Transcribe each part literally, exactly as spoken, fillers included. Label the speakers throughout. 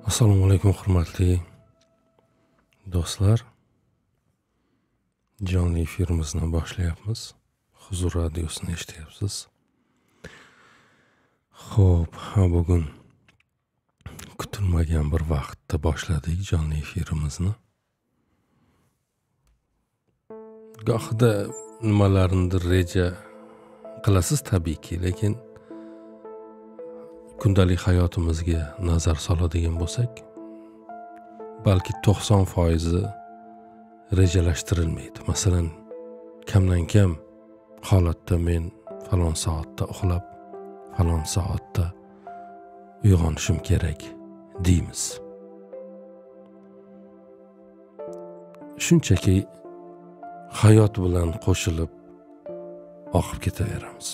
Speaker 1: Assalomu alaykum hurmatli do'stlar. Jonli efirimizni boshlayapmiz. Huzur radiosini eshityapsiz. Xo'p, bugun kutilmagan bir vaqtda boshladik jonli efirimizni. Gohida nimalarnidir reja qilasiz tabiiyki, lekin kundalik hayotimizga nazar soladigan bo'lsak, balki to'qson foizi rejalashtirilmaydi. Masalan, kamdan kam holatda men falon soatda uxlab, falon soatda uyg'onishim kerak deymiz. Shunchaki hayot bilan qo'shilib oqib ketaveramiz.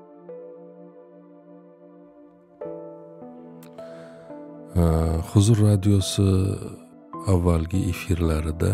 Speaker 1: Huzur radiosi avvalgi efirlarida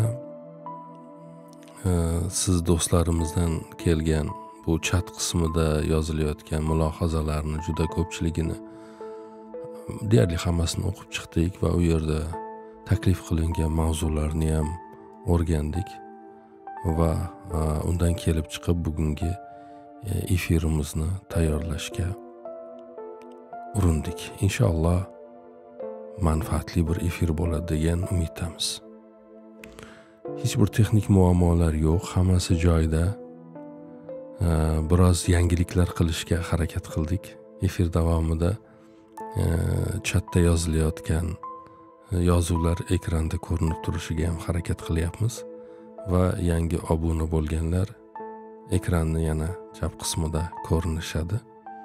Speaker 1: siz do'stlarimizdan kelgan bu chat qismida yozilayotgan mulohazalarni juda ko'pchiligini, deyarli hammasini o'qib chiqdik va u yerda taklif qilingan mavzularni ham o'rgandik va undan kelib chiqib bugungi efirimizni tayyorlashga urindik. Inshaalloh manfaatli bir efir bo'ladi degan umiddamiz. Hech bir texnik muammolar yo'q, hammasi joyida. Biroz yangiliklar qilishga harakat qildik. Efir davomida chatda yozilayotgan yozuvlar ekranda ko'rinib turishiga ham harakat qilyapmiz va yangi obuna bo'lganlar ekranni yana chap qismida ko'rinishadi.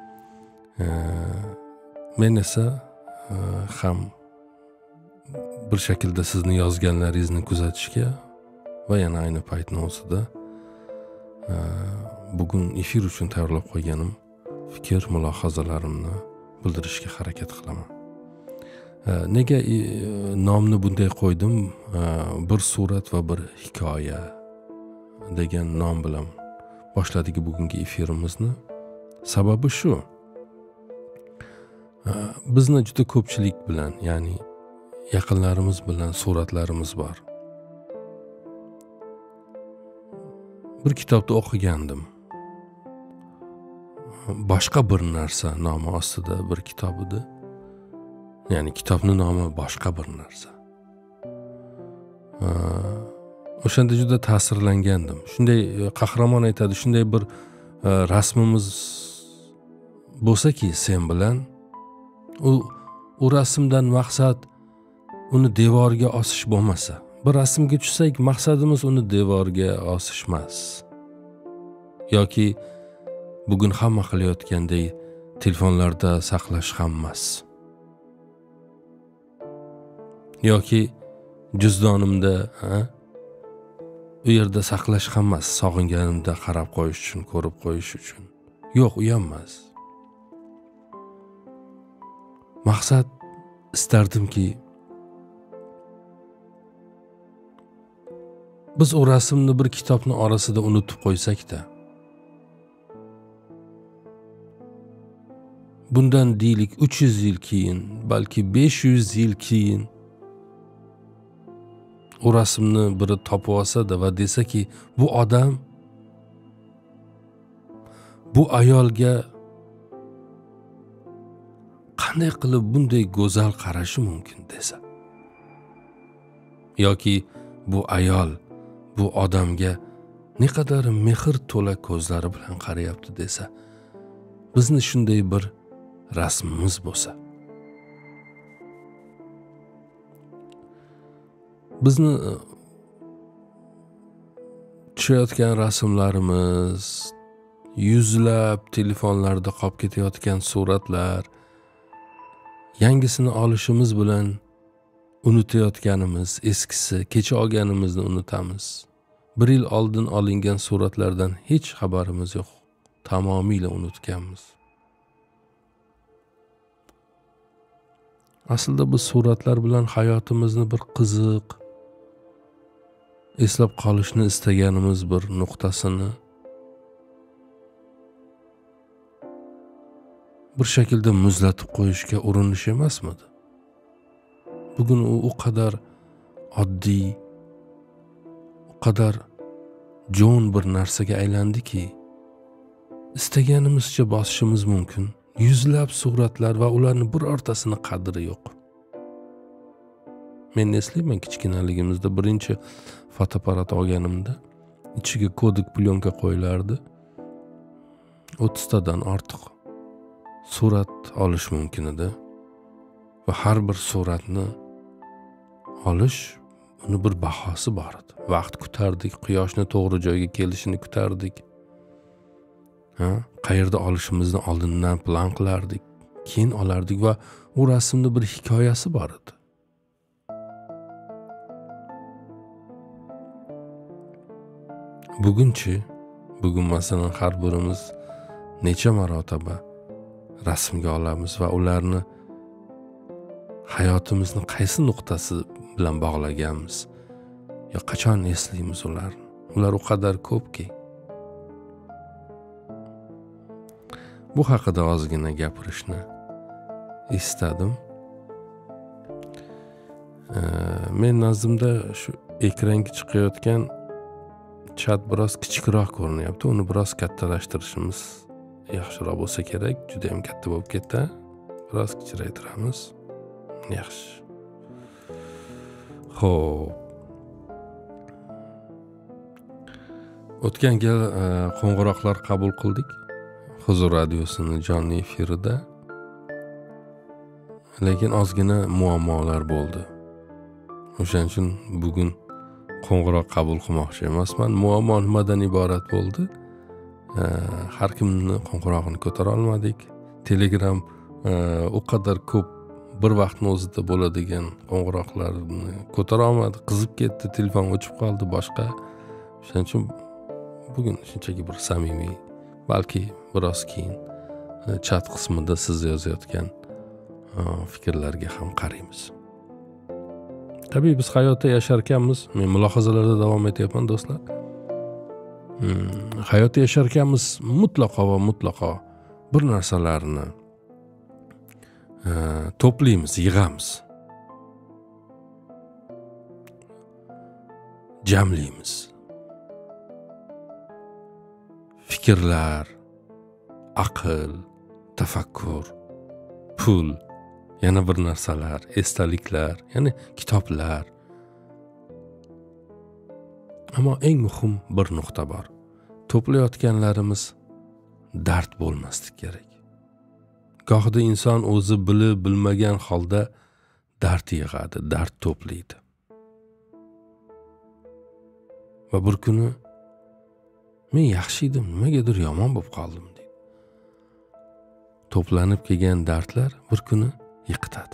Speaker 1: Men esa ham bir shaklda sizni yozganlaringizni kuzatishga va yana ayni paytni o'zida bugun efir uchun tayyorlab qo'yganim fikr, mulohazalarimni bildirishga harakat qilaman. Nega nomni bunday qo'ydim? Bir surat va bir hikoya degan nom bilan boshladik bugungi efirimizni. Sababi shu. Bizni juda ko'pchilik bilan, ya'ni yaqinlarimiz bilan suratlarimiz bor. Bir kitobda o'qigandim. Boshqa bir narsa nomi ostida bir kitob edi. Ya'ni kitobning nomi boshqa bir narsa. O'shanda juda ta'sirlangandim. Shunday qahramon aytadi, shunday bir rasmimiz bo'lsa-ki sen bilan, u u rasmdan maqsad uni devorga osish bo'lmasa, bir rasmga tushsak maqsadimiz uni devorga osish emas. Yoki bugun hamma qilayotgandek telefonlarda saqlash ham emas. Yoki juzdonimda, ha? U yerda saqlash ham emas, sog'inganimda qarab qo'yish uchun, ko'rib qo'yish uchun. Yo'q, u ham emas. Maqsad, istardimki biz o rasmni bir kitobning orasida unutib qo'ysak-da, bundan deylik uch yuz yil keyin, balki besh yuz yil keyin o rasmni biri topib olsa-da va desaki, bu odam bu ayolga qanday qilib bunday go'zal qarashi mumkin desa, yoki bu ayol bu odamga ne qadar mehr to'la ko'zlari bilan qarayapti desa, bizni shunday bir rasmimiz bo'lsa, bizni tushayotgan rasmlarimiz, yuzlab telefonlarda qolib ketayotgan suratlar, yangisini olishimiz bilan unutayotganimiz, eskisi, kecha olganimizni unutamiz. Bir yil oldin olingan suratlardan hech xabarimiz yo'q. Tamomila unutganmiz. Aslida bu suratlar bilan hayotimizni bir qiziq, eslab qolishni istaganimiz bir nuqtasini bir shaklda muzlatib qo'yishga urinish emasmidi? bugun u o qadar oddiy, o qadar jo'n bir narsaga aylandiki, istaganimizcha bosishimiz mumkin. Yuzlab suratlar va ularni birortasini qadri yo'q. Men eslayman, kichkinaligimizda birinchi fotoapparat olganimda ichiga kodik plyonka qo'yilardi. o'ttiztadan ortiq surat olish mumkin edi. Va har bir suratni olish, uni bir bahosi bor edi. Vaqt kutardik, quyoshni to'g'ri joyga kelishini kutardik. Ha, qayerda olishimizni oldindan plan qilardik, keyin olardik va u rasmda bir hikoyasi bor edi. Bugunchi, bugun masalan har birimiz necha marotaba rasmga olamiz va ularni hayotimizni qaysi nuqtasi bilan bog'laganmiz, yo qachon eslaymiz ularni. Ular o qadar ko'pki. Bu haqida ozgina gapirishni istadim. E, men nazdimda shu ekranga chiqayotgan chat biroz kichikroq ko'rinyapti. Uni biroz kattalashtirishimiz yaxshiroq bo'lsa kerak. Juda ham katta bo'lib ketdi. Biroz kichraytiramiz. Yaxshi. Xo'p. O'tgan gal qo'ng'iroqlar qabul qildik. Huzur radiosining jonli efirida. Lekin ozgina muammolar bo'ldi. O'shaning uchun bugun qo'ng'iroq qabul qilmoqchi emasman. Muammo nimadan iborat bo'ldi? Har kimni qo'ng'irog'ini ko'tara olmadik. Telegram o qadar ko'p bir vaqtning o'zida bo'ladigan qo'ng'iroqlarni ko'tara olmadi, qizib ketdi, telefon o'chib qoldi, boshqa. Shuning uchun bugun shunchaki bir samimiy, balki biroz keyin chat qismida siz yozayotgan fikrlarga ham qaraymiz. Tabii biz hayotda yashar ekanmiz. Men mulohazalarda davom etyapman do'stlar. Hmm, hayotda yashar ekanmiz, mutlaqo va mutlaqo bir narsalarni e, to'playmiz, yig'amiz. Jamlaymiz. Fikrlar, aql, tafakkur, pul, yana bir narsalar, esdaliklar, ya'ni kitoblar. Ammo eng muhim bir nuqta bor. To'playotganlarimiz dard bo'lmaslik kerak. Gohida inson o'zi bilib bilmagan holda dard yig'adi, dard to'playdi. Va bir kuni men yaxshi edim, nimagadir yomon bo'lib qoldim deydi. To'planib kelgan dardlar bir kuni yiqitadi.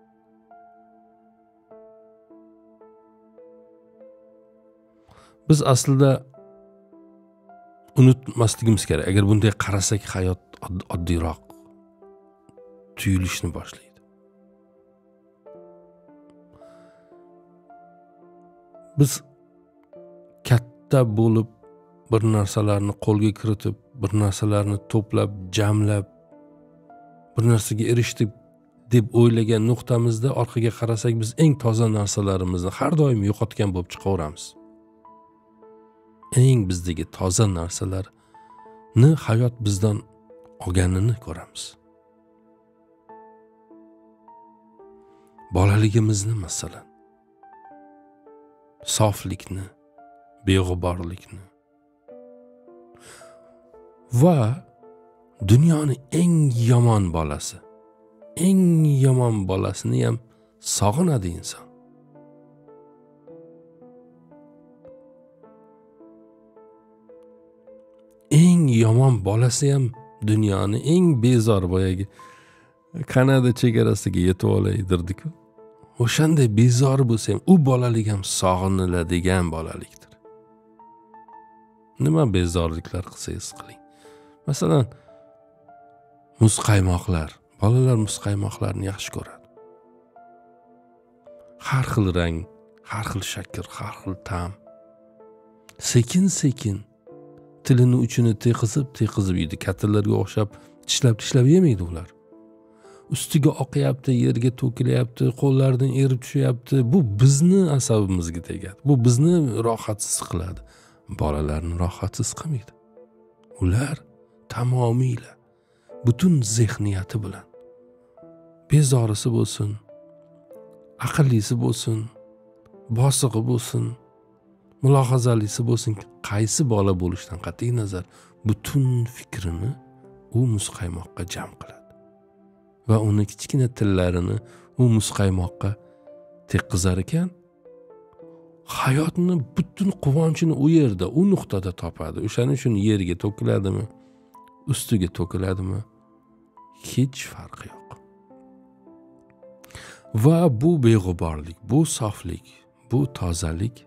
Speaker 1: Biz aslida unutmasligimiz kerak. Agar bunday qarasak, hayot oddiyroq tuyulishni boshlaydi. Biz katta bo'lib bir narsalarni qo'lga kiritib, bir narsalarni to'plab, jamlab, bir narsaga erishdik deb o'ylagan nuqtamizda orqaga qarasak, biz eng toza narsalarimizni har doim yo'qotgan bo'lib chiqaveramiz. Eng bizdagi toza narsalarni hayot bizdan olganini ko'ramiz. Bolaligimizni masalan, soflikni, beg'uborlikni va dunyoning eng yomon bolasi, eng yomon bolasini ham sog'inadi inson. Eng yomon bolasi ham dunyoni eng bezor boyagi Kanada chegarasiga yetib olaydirdi-ku. O'shanday bezor bo'lsa ham, u bolalik ham sog'iniladigan bolalikdir. Nima bezorliklar qilsangiz qiling. Masalan, muzqaymoqlar. Bolalar muzqaymoqlarni yaxshi ko'radi. Har xil rang, har xil shakl, har xil ta'm. Sekin-sekin tilini uchini teqizib, teqizib yeydi. Kattalarga o'xshab tishlab-tishlab yemaydi ular. ustiga oqyapti, yerga to'kilyapti, qo'llaridan erib tushyapti. Bu bizni asabimizga tegadi. Bu bizni rohatsiz qiladi. Bolalarni rohatsiz qilmaydi. Ular tamomiyla butun zehniyati bilan bezorisi bo'lsin, aqllisi bo'lsin, bosig'i bo'lsin, mulohazalisi bo'lsin, qaysi bola bo'lishidan qat'iy nazar butun fikrini u muzqaymoqqa jam qiladi va uni kichkina tillarini u muzqaymoqqa tekkizar ekan, hayotni butun quvonchini u yerda, u nuqtada topadi. O'shaning uchun yerga to'kiladimi, ustiga to'kiladimi, hech farqi yo'q. Va bu beg'uborlik, bu soflik, bu tozalik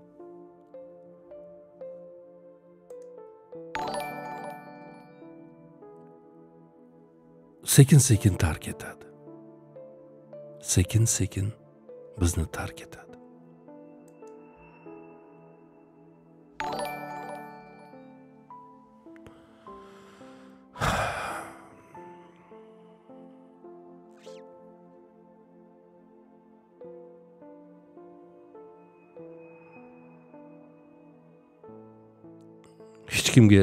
Speaker 1: sekin-sekin tark etadi. Sekin-sekin bizni tark etadi. Hech kimga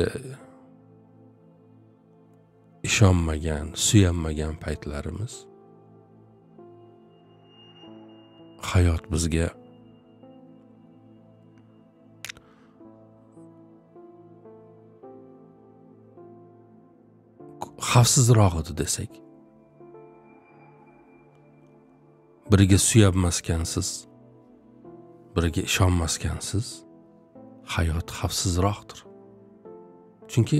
Speaker 1: ishonmagan, suyanmagan paytlarimiz, hayot bizga xavfsizroq edi desak, biriga suyanmaskansiz, biriga ishonmaskansiz, hayot xavfsizroqdir. Chunki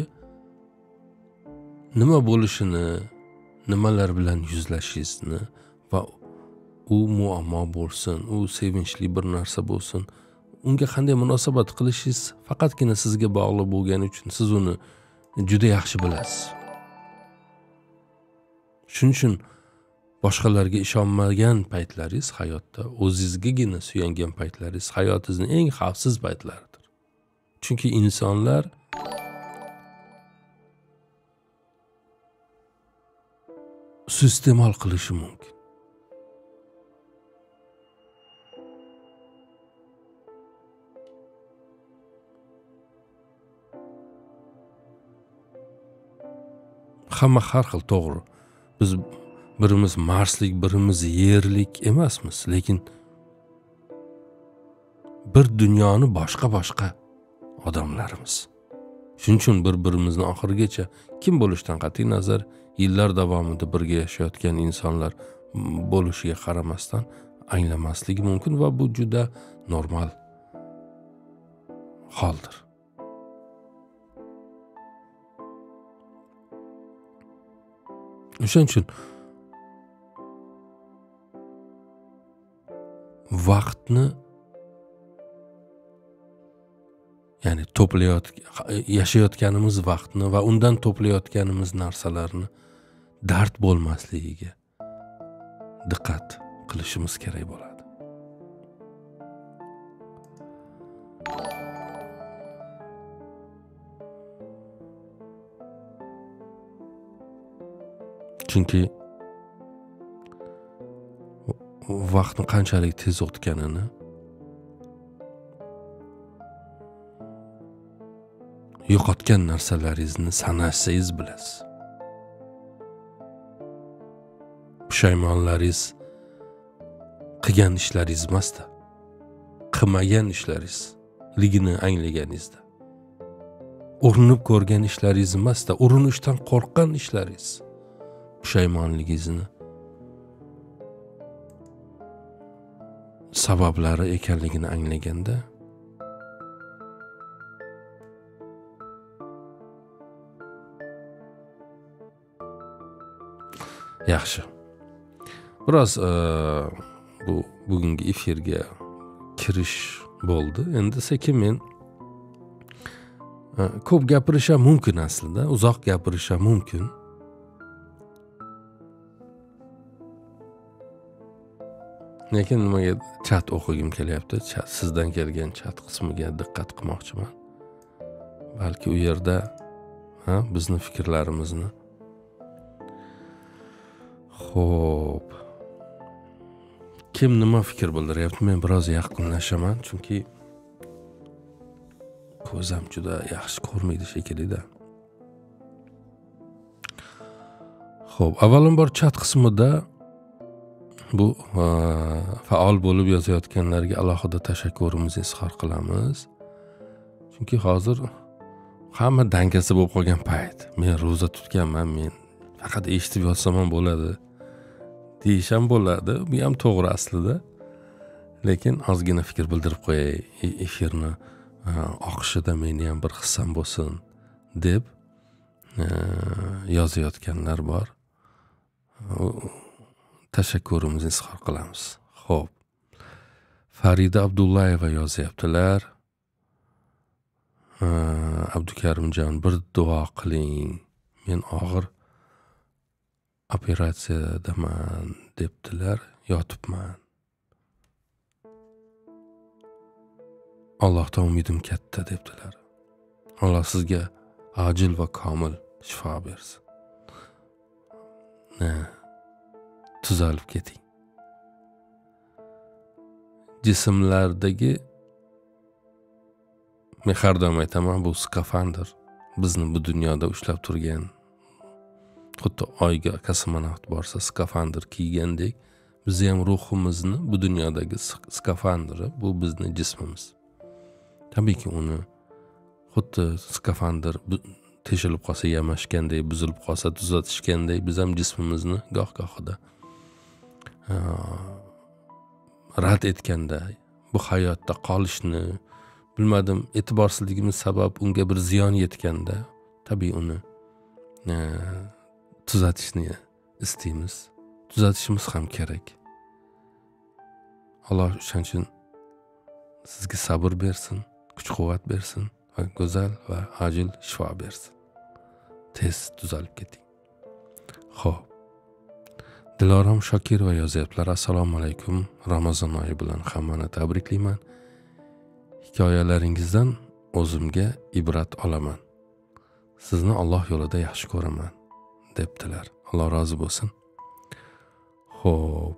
Speaker 1: nima bo'lishini, nimalar bilan yuzlashishingizni va u muammo bo'lsin, u sevinchli bir narsa bo'lsin, unga qanday munosabat qilishingiz faqatgina sizga bog'liq bo'lgani uchun siz uni juda yaxshi bilasiz. Shuning uchun boshqalarga ishonmagan paytlaringiz hayotda, o'zingizgagina suyangan paytlaringiz hayotingizning eng xavfsiz paytlaridir. Chunki insonlar suiiste'mol qilishi mumkin. Hamma har xil, to'g'ri. Biz birimiz Marslik, birimiz Yerlik emasmiz, lekin bir dunyoni boshqa-boshqa odamlarimiz. Shuning uchun bir-birimizni oxirigacha kim bo'lishdan qat'iy nazar yillar davomida birga yashayotgan insonlar bo'lishiga qaramasdan anglamasligi mumkin va bu juda normal holdir. O'shaning uchun vaqtni, ya'ni to'playotgan, yashayotganimiz vaqtni va undan to'playotganimiz narsalarni dard bo'lmasligiga diqqat qilishimiz kerak bo'ladi. Chunki vaqtni qanchalik tez o'tganini yo'qotgan narsalaringizni sanashsangiz bilasiz. Pushaymonlaringiz qilgan ishlaringiz emasda, qilmagan ishlaringizligini anglaganingizda, urinib ko'rgan ishlaringiz emasda, urinishdan qo'rqqan ishlaringiz pushaymonligingizni sabablari ekanligini anglaganda yaxshi. Biroz bu bugungi efirga kirish bo'ldi. Endi sekin men ko'p gapirishim mumkin aslida, uzoq gapirishim mumkin. Lekin nimaga chat o'qigim kelyapti? Chat, sizdan kelgan chat qismiga diqqat qilmoqchiman. Balki u yerda ha, bizni fikrlarimizni. Xo'p. Kim nima fikr bildiryapti? Men biroz yaqinlashaman, chunki ko'zim juda yaxshi ko'rmaydi shekilli-da. Xo'p, avvalambor chat qismida bu faol bo'lib yozayotganlarga alohida tashakkurimizni izhor qilamiz. Chunki hozir hamma dangasa bo'lib qolgan payt. Men roza tutganman, men faqat eshitib yotsam ham bo'ladi. Deyish ham bo'ladi. Bu ham to'g'ri aslida. Lekin ozgina fikr bildirib qo'yay, efirni oqishida meni ham bir hissam bo'lsin deb yozayotganlar bor. Tashakkurimizni izhor qilamiz. Xo'p. Farida Abdullayeva yozyaptilar. Abdukarimjon, bir duo qiling. Men og'ir operatsiyadaman debdilar, yotibman. Allohdan umidim katta debdilar. Alloh sizga ajil va komil shifo bersin. Ne? Tuzalib keting. Jismlardagi, men har doim aytaman, bu skafandr bizni bu dunyoda ushlab turgan. Xuddi oyga kosmonavt borsa skafandr kiygandek, biz ham ruhimizni bu dunyodagi skafandri, bu bizning jismimiz. Tabiiyki uni xuddi skafandr teshilib qolsa yamashgandek, buzilib qolsa tuzatishgandek, biz ham jismimizni goh-gohida rad etganda, bu hayotda qolishni, bilmadim, e'tiborsizligimiz sabab unga bir ziyon yetganda, tabii uni tuzatishni istaymiz. Tuzatishimiz ham kerak. Alloh o'shaning uchun sizga sabr bersin, kuch-quvvat bersin va go'zal va ajil shifo bersin. Tez tuzalib keting. Xo'p. Dilorom Shokirova yozyaptilar. Assalomu alaykum. Ramazon oyi bilan hammani tabriklayman. Hikoyalaringizdan o'zimga ibrat olaman. Sizni Alloh yo'lida yaxshi ko'raman debdilar. Alloh rozi bo'lsin. Xo'p.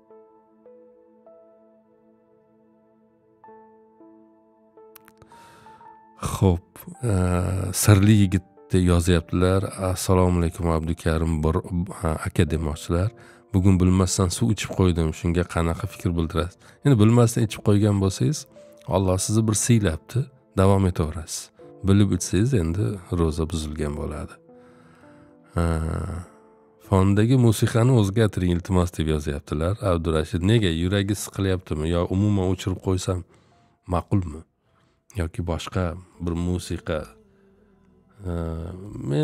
Speaker 1: Xo'p, sirli yigit yozyaptilar. Assalomu alaykum Abdukarim aka demoqchilar. Bugun bilmasdan suv ichib qo'ydim. Shunga qanaqa fikr bildirasiz? Endi bilmasdan ichib qo'ygan bo'lsangiz, Alloh sizni bir siylabdi, davom etaverasiz. Bilib ichsangiz endi roza buzilgan bo'ladi. Fondagi musiqani o'zgartiring iltimos deb yozyaptilar. Abdurashid, nega yuragi siqilyaptimi yo umuman o'chirib qo'ysam ma'qulmi? Yoki boshqa bir musiqa. Men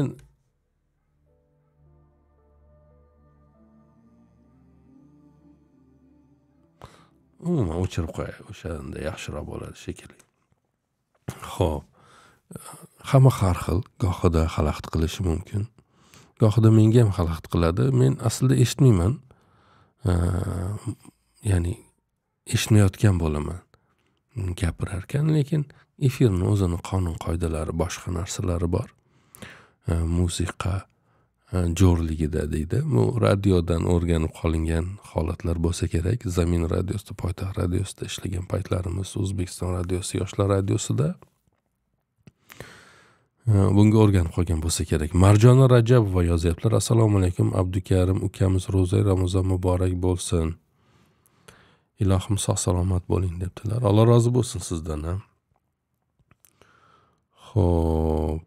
Speaker 1: umuman o'chirib qo'yay, o'shanda yaxshiroq bo'ladi shekilli. Xo'p. Hamma har xil, gohida xalaqit qilishi mumkin. Gohida menga ham xalaqit qiladi. Men aslida eshitmayman. Ya'ni eshitmayotgan bo'laman. Gapirarkan, lekin efirni o'zini qonun qoidalari, boshqa narsalari bor. Musiqa jo'rligida deydi. Bu radiodan o'rganib qolingan holatlar bo'lsa kerak. Zamin radiosida, Poytaxt radiosida ishlagan paytlarimiz, O'zbekiston radiosi, Yoshlar radiosida bunga o'rganib qolgan bo'lsa kerak. Marjona Rajabova yozyaptilar. Assalomu alaykum Abdukarim ukamiz, ro'za Ramazon muborak bo'lsin. Ilohim sog' salomat bo'ling debdilar. Alloh rozi bo'lsin sizdan ham. Xo'p.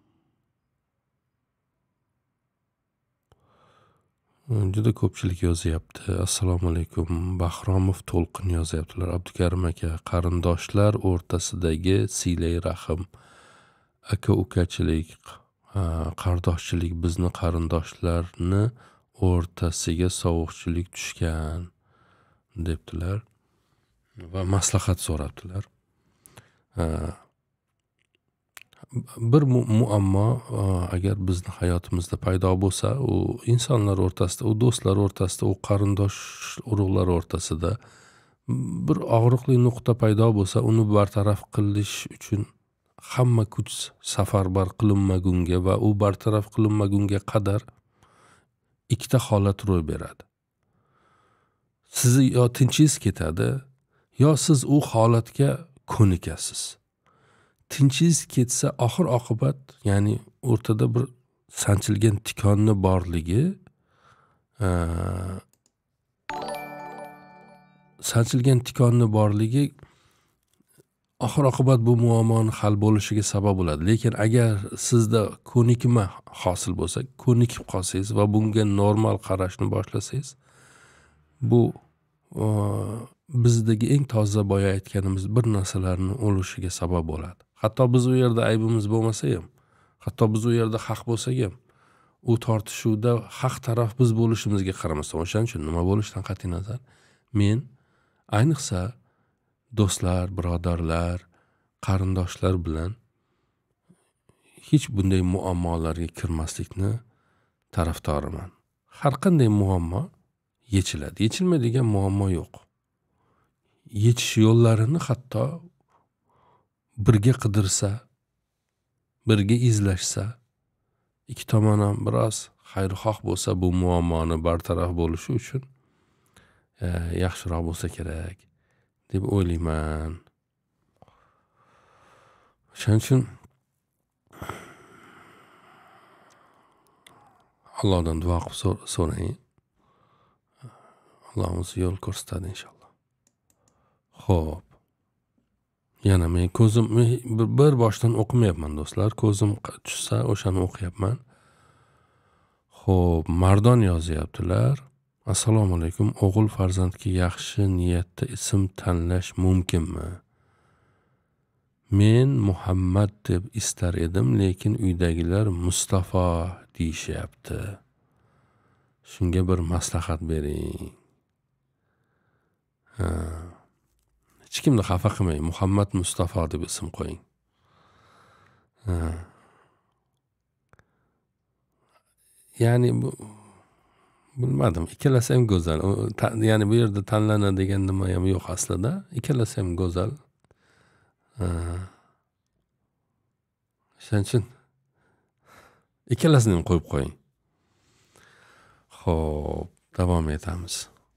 Speaker 1: Juda ko'pchilik yozyapti. Assalomu alaykum. Bahromov To'lqin yozyaptilar. Abdukarim aka, qarindoshlar o'rtasidagi siylay rahim, aka-ukachilik, qardoshchilik bizni qarindoshlarni o'rtasiga sovuqchilik tushgan debdilar va maslahat so'rabdilar. Bir muammo agar bizni hayotimizda paydo bo'lsa, u insonlar o'rtasida, u do'stlar o'rtasida, u qarindosh urug'lar o'rtasida bir og'riqli nuqta paydo bo'lsa, uni bartaraf qilish uchun hamma kuch safarbar qilinmagunga va u bartaraf qilinmagunga qadar ikkita holat ro'y beradi. Sizni yo tinchingiz ketadi, yo siz u holatga ko'nikasiz. Tinchingiz ketsa oxir oqibat, ya'ni o'rtada bir sanchilgan tikonni borligi, sanchilgan tikonni borligi oxir oqibat bu muammoni hal bo'lishiga sabab bo'ladi. Lekin agar sizda ko'nikma hosil bo'lsa, ko'nikib qolsangiz va bunga normal qarashni boshlasangiz, bu bizdagi eng toza boya aytganimiz bir narsalarning o'lishiga sabab bo'ladi. Hatto biz u yerda aybimiz bo'lmasa ham, hatto biz u yerda haq bo'lsak ham, u tortishuvda haq taraf biz bo'lishimizga qaramasdan, o'shaning uchun nima bo'lishidan qat'iy nazar, men ayniqsa do'stlar, birodarlar, qarindoshlar bilan hech bunday muammolarga kirmaslikni tarafdoriman. Har qanday muammo yechiladi. Yechilmaydigan muammo yo'q. Yechish yo'llarini hatto birga qidirsa, birga izlashsa, ikki tomon ham biroz xayrixoh bo'lsa, bu muammoni bartaraf bo'lishi uchun e, yaxshiroq bo'lsa kerak deb o'ylayman. Shuning uchun Allohdan duo qilib so'rang. Allohimiz yo'l ko'rsatadi inshaalloh. Xo'p. Yana men ko'zim bir boshdan o'qimayapman do'stlar. Ko'zim tushsa o'shani o'qiyapman. Xo'p, Mardon yozyaptilar. Assalomu alaykum. O'g'il farzandga yaxshi niyatda ism tanlash mumkinmi? Men Muhammad deb istar edim, lekin uydagilar Mustafa deyishyapti. Shunga bir maslahat bering. Ha. Hech kimni xafa qilmang, Muhammad Mustafa deb ism qo'ying. Ha. Ya'ni bu bilmadim, ikkalasi ham go'zal. Ya'ni bu yerda tanlanadigan nima ham yo'q aslida. Ikkalasi ham go'zal. Shuning uchun ikkalasini ham qo'yib qo'ying. Xo'p, davom etamiz.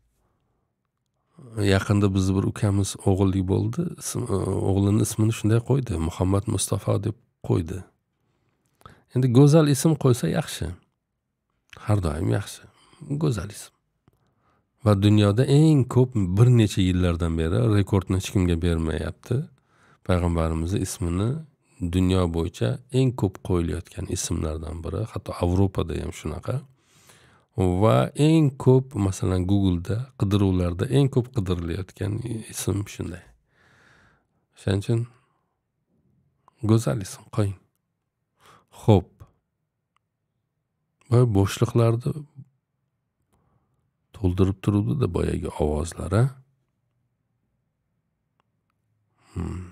Speaker 1: Yaqinda bizni bir ukamiz o'g'illik bo'ldi. O'g'lining ismini shunday qo'ydi, Muhammad Mustafa deb qo'ydi. Endi go'zal ism qo'ysa yaxshi. Har doim yaxshi. Go'zal ism. Va dunyoda eng ko'p bir necha yillardan beri rekordni hech kimga bermayapti. Payg'ambarimizning ismini dunyo bo'yicha eng ko'p qo'yilayotgan ismlardan biri, hatto Yevropada ham shunaqa. Va eng ko'p, masalan, Google'da qidiruvlarda eng ko'p qidirilayotgan ism shunday. Shuning uchun go'zal ism qo'ying. Xo'p. Va bo'shliqlarni to'ldirib turuvdi-da boyagi ovozlar, ha? Hmm.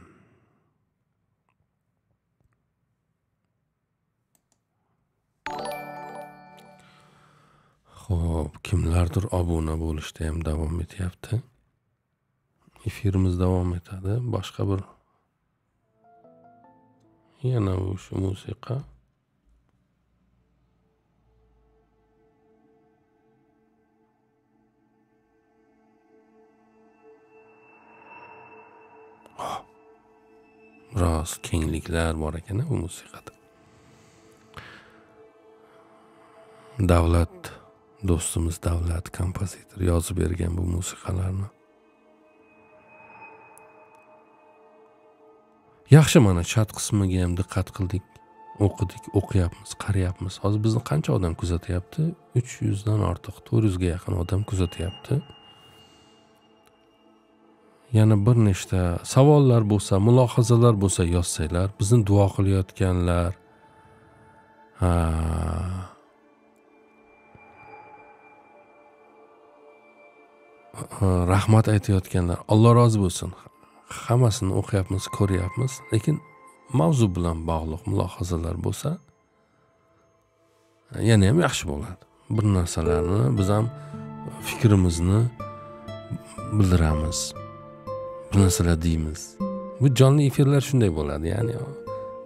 Speaker 1: Xo'p, kimlardir obuna bo'lishda ham davom etyapti. Efirimiz davom etadi. Boshqa bir yana shu musiqa. Biroz kengliklar bor ekan bu musiqada. Davlat do'stimiz Davlat kompozitor yozib bergan bu musiqalarni. Yaxshi, mana chat qismiga ham diqqat qildik, o'qidik, o'qiyapmiz, qarayapmiz. Hozir bizni qancha odam kuzatyapti? uch yuz dan ortiq, to'rt yuz ga yaqin odam kuzatyapti. Yana bir nechta savollar bo'lsa, mulohazalar bo'lsa yozsanglar, bizni duo qilayotganlar, ha, rahmat aytayotganlar, Alloh rozi bo'lsin. Hammasini o'qiyapmiz, ko'ryapmiz, lekin mavzu bilan bog'liq mulohazalar bo'lsa, yana ham yaxshi bo'ladi. Bir narsalarni biz ham fikrimizni bildiramiz. Bir narsalar deymiz. Bu jonli efirlar shunday bo'ladi, ya'ni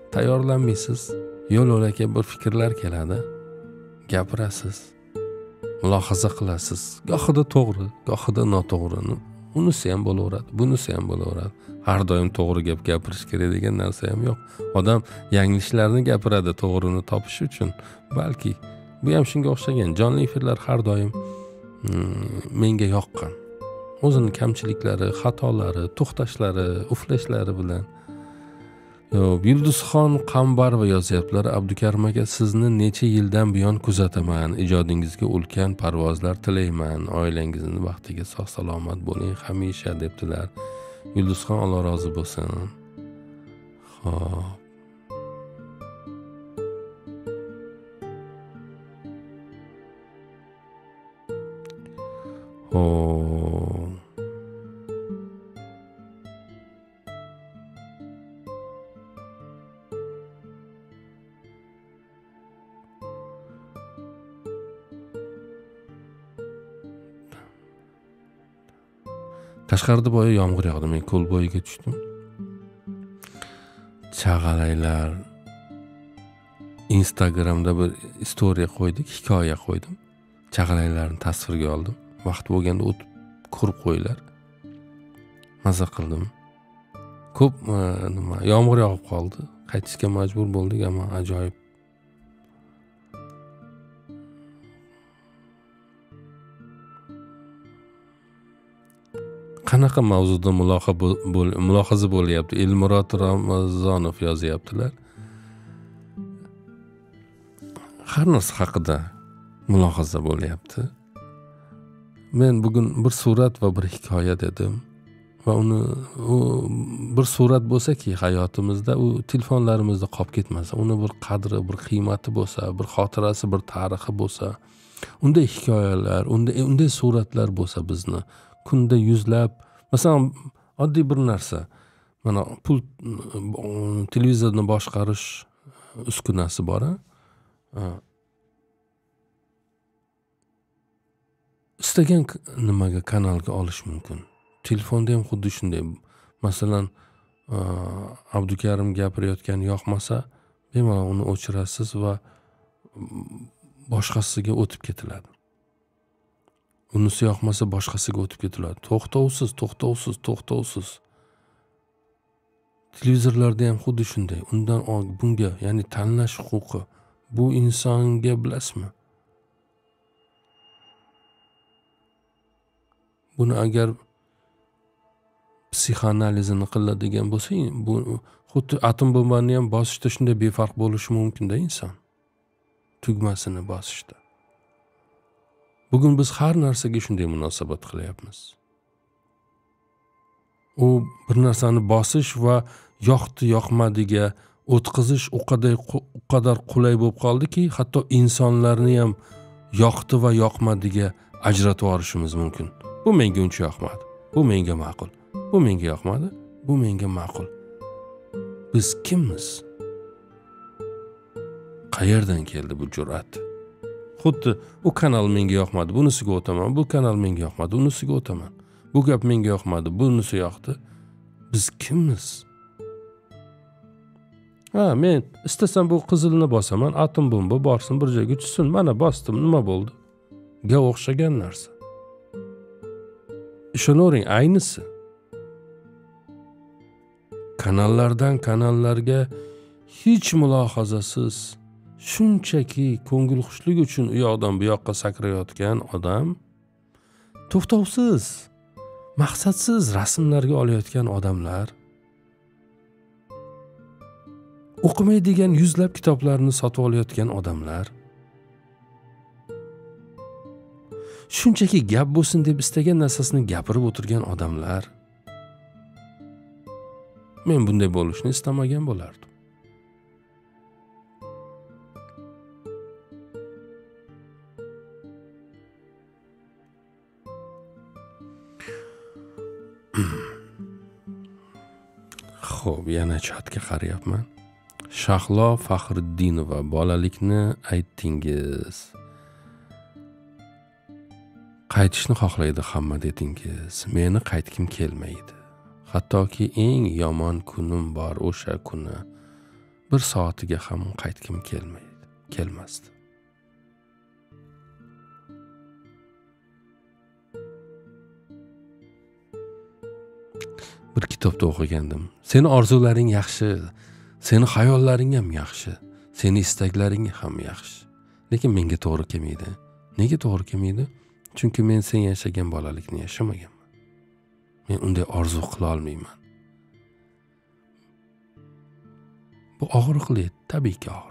Speaker 1: tayyorlanmaysiz, yo'l-yo'lakay bir fikrlar keladi, gapirasiz. mulohaza qilasiz. Gohida to'g'ri, gohida noto'g'ri. Unisi ham bo'laveradi, bunisi ham bo'laveradi. Har doim to'g'ri gap gapirish kerak degan narsa ham yo'q. Odam yanglishlarni gapiradi to'g'rini topish uchun. Balki bu ham shunga o'xshagan. Jonli efirlar har doim hmm, menga yoqqan. O'zini kamchiliklari, xatolari, to'xtashlari, uflashlari bilan. Yulduzxon Qambarova yozyaptilar. Abdukarim aka, sizni necha yildan buyon kuzataman. Ijodingizga ulkan parvozlar tilayman. Oilangizni baxtiga sog' salomat bo'ling hamisha debdilar. Yulduzxon, Alloh rozi bo'lsin. Xo'p. Xo'p. Tashqarida boya yomg'ir yog'di. Men ko'l bo'yiga tushdim. Chag'alaylar Instagramda bir story qo'ydik, hikoya qo'ydim. Chag'alaylarni tasvirga oldim. Vaqt bo'lganda o'tib ko'rib qo'yinglar. Maza qildim. Ko'p nima, yomg'ir yog'ib qoldi. Qaytishga majbur bo'ldik, ammo ajoyib. Qanaqa mavzuda mulohaza bo'lyapti? Elmurod Ramazonov yozyaptilar. Har narsa haqida mulohaza bo'lyapti. Men bugun bir surat va bir hikoya dedim. Va uni u bir surat bo'lsa-ki hayotimizda, u telefonlarimizda qolib ketmasa, uni bir qadri, bir qiymati bo'lsa, bir xotirasi, bir tarixi bo'lsa, unday hikoyalar, unday unday suratlar bo'lsa bizni kunda yuzlab, masalan, oddiy bir narsa. Mana pul televizorni boshqarish uskunasi bor. Istagan nimaga kanalga olish mumkin. Telefonda ham xuddi shunday. Masalan, Abdukarim gapirayotgani yoqmasa, bemalol uni o'chirasiz va boshqasiga o'tib ketiladi. Unisi yoqmasa boshqasiga o'tib ketiladi. To'xtovsiz, to'xtovsiz, to'xtovsiz. Televizorlarda ham xuddi shunday. Undan bunga, ya'ni tanlash huquqi bu insonga bilasizmi? Buni agar psixoanalizini qiladigan bo'lsa, bu xuddi atom bombani ham bosishda shunday befarq bo'lishi mumkin-da inson. Tugmasini bosishda. Bugun biz har narsaga shunday munosabat qilyapmiz. U bir narsani bosish va yoqdi yoqmadiga o'tqizish u qadar u qadar qulay bo'lib qoldiki, hatto insonlarni ham yoqdi va yoqmadiga ajratib olishimiz mumkin. Bu menga uncha yoqmadi. Bu menga ma'qul. Bu menga yoqmadi. Bu menga ma'qul. Biz kimmiz? Qayerdan keldi bu jur'at? Xuddi u kanal menga yoqmadi, bunisiga o'taman. Bu kanal menga yoqmadi, unisiga o'taman. Bu gap menga yoqmadi, bunisi yoqdi. Biz kimmiz? Ha, men istasam bu qizilni bosaman, atom bomba borsin, bir joyga tushsin. Mana bosdim, nima bo'ldi? Ga o'xshagan narsa. Ishonavering, aynisi. Kanallardan kanallarga hech mulohazasiz, shunchaki ko'ngil xushlik uchun u yoqdan bu yoqqa sakrayotgan odam, to'xtovsiz, maqsadsiz rasmlarga olayotgan odamlar, o'qimaydigan yuzlab kitoblarni sotib olayotgan odamlar, shunchaki gap bo'lsin deb istagan narsasini gapirib o'tirgan odamlar. Men bunday bo'lishni istamagan bo'lardim. Xo'p, yana chatga qarayapman. Shahlo Faxriddinova, bolalikni aytdingiz. Qaytishni xohlaydi hamma dedingiz. Meni qaytkim kelmaydi. Hattoki eng yomon kunim bor, o'sha kuni bir soatiga ham qaytkim kelmaydi, kelmasdi. bir kitobda o'qigandim. Seni orzularing yaxshi, seni xayollaring ham yaxshi, seni istaklaring ham yaxshi. Lekin menga to'g'ri kelmaydi. Nega to'g'ri kelmaydi? Chunki men sen yashagan bolalikni yashamaganman. Men unday orzu qila olmayman. Bu og'riqli, tabiiyki og'riqli.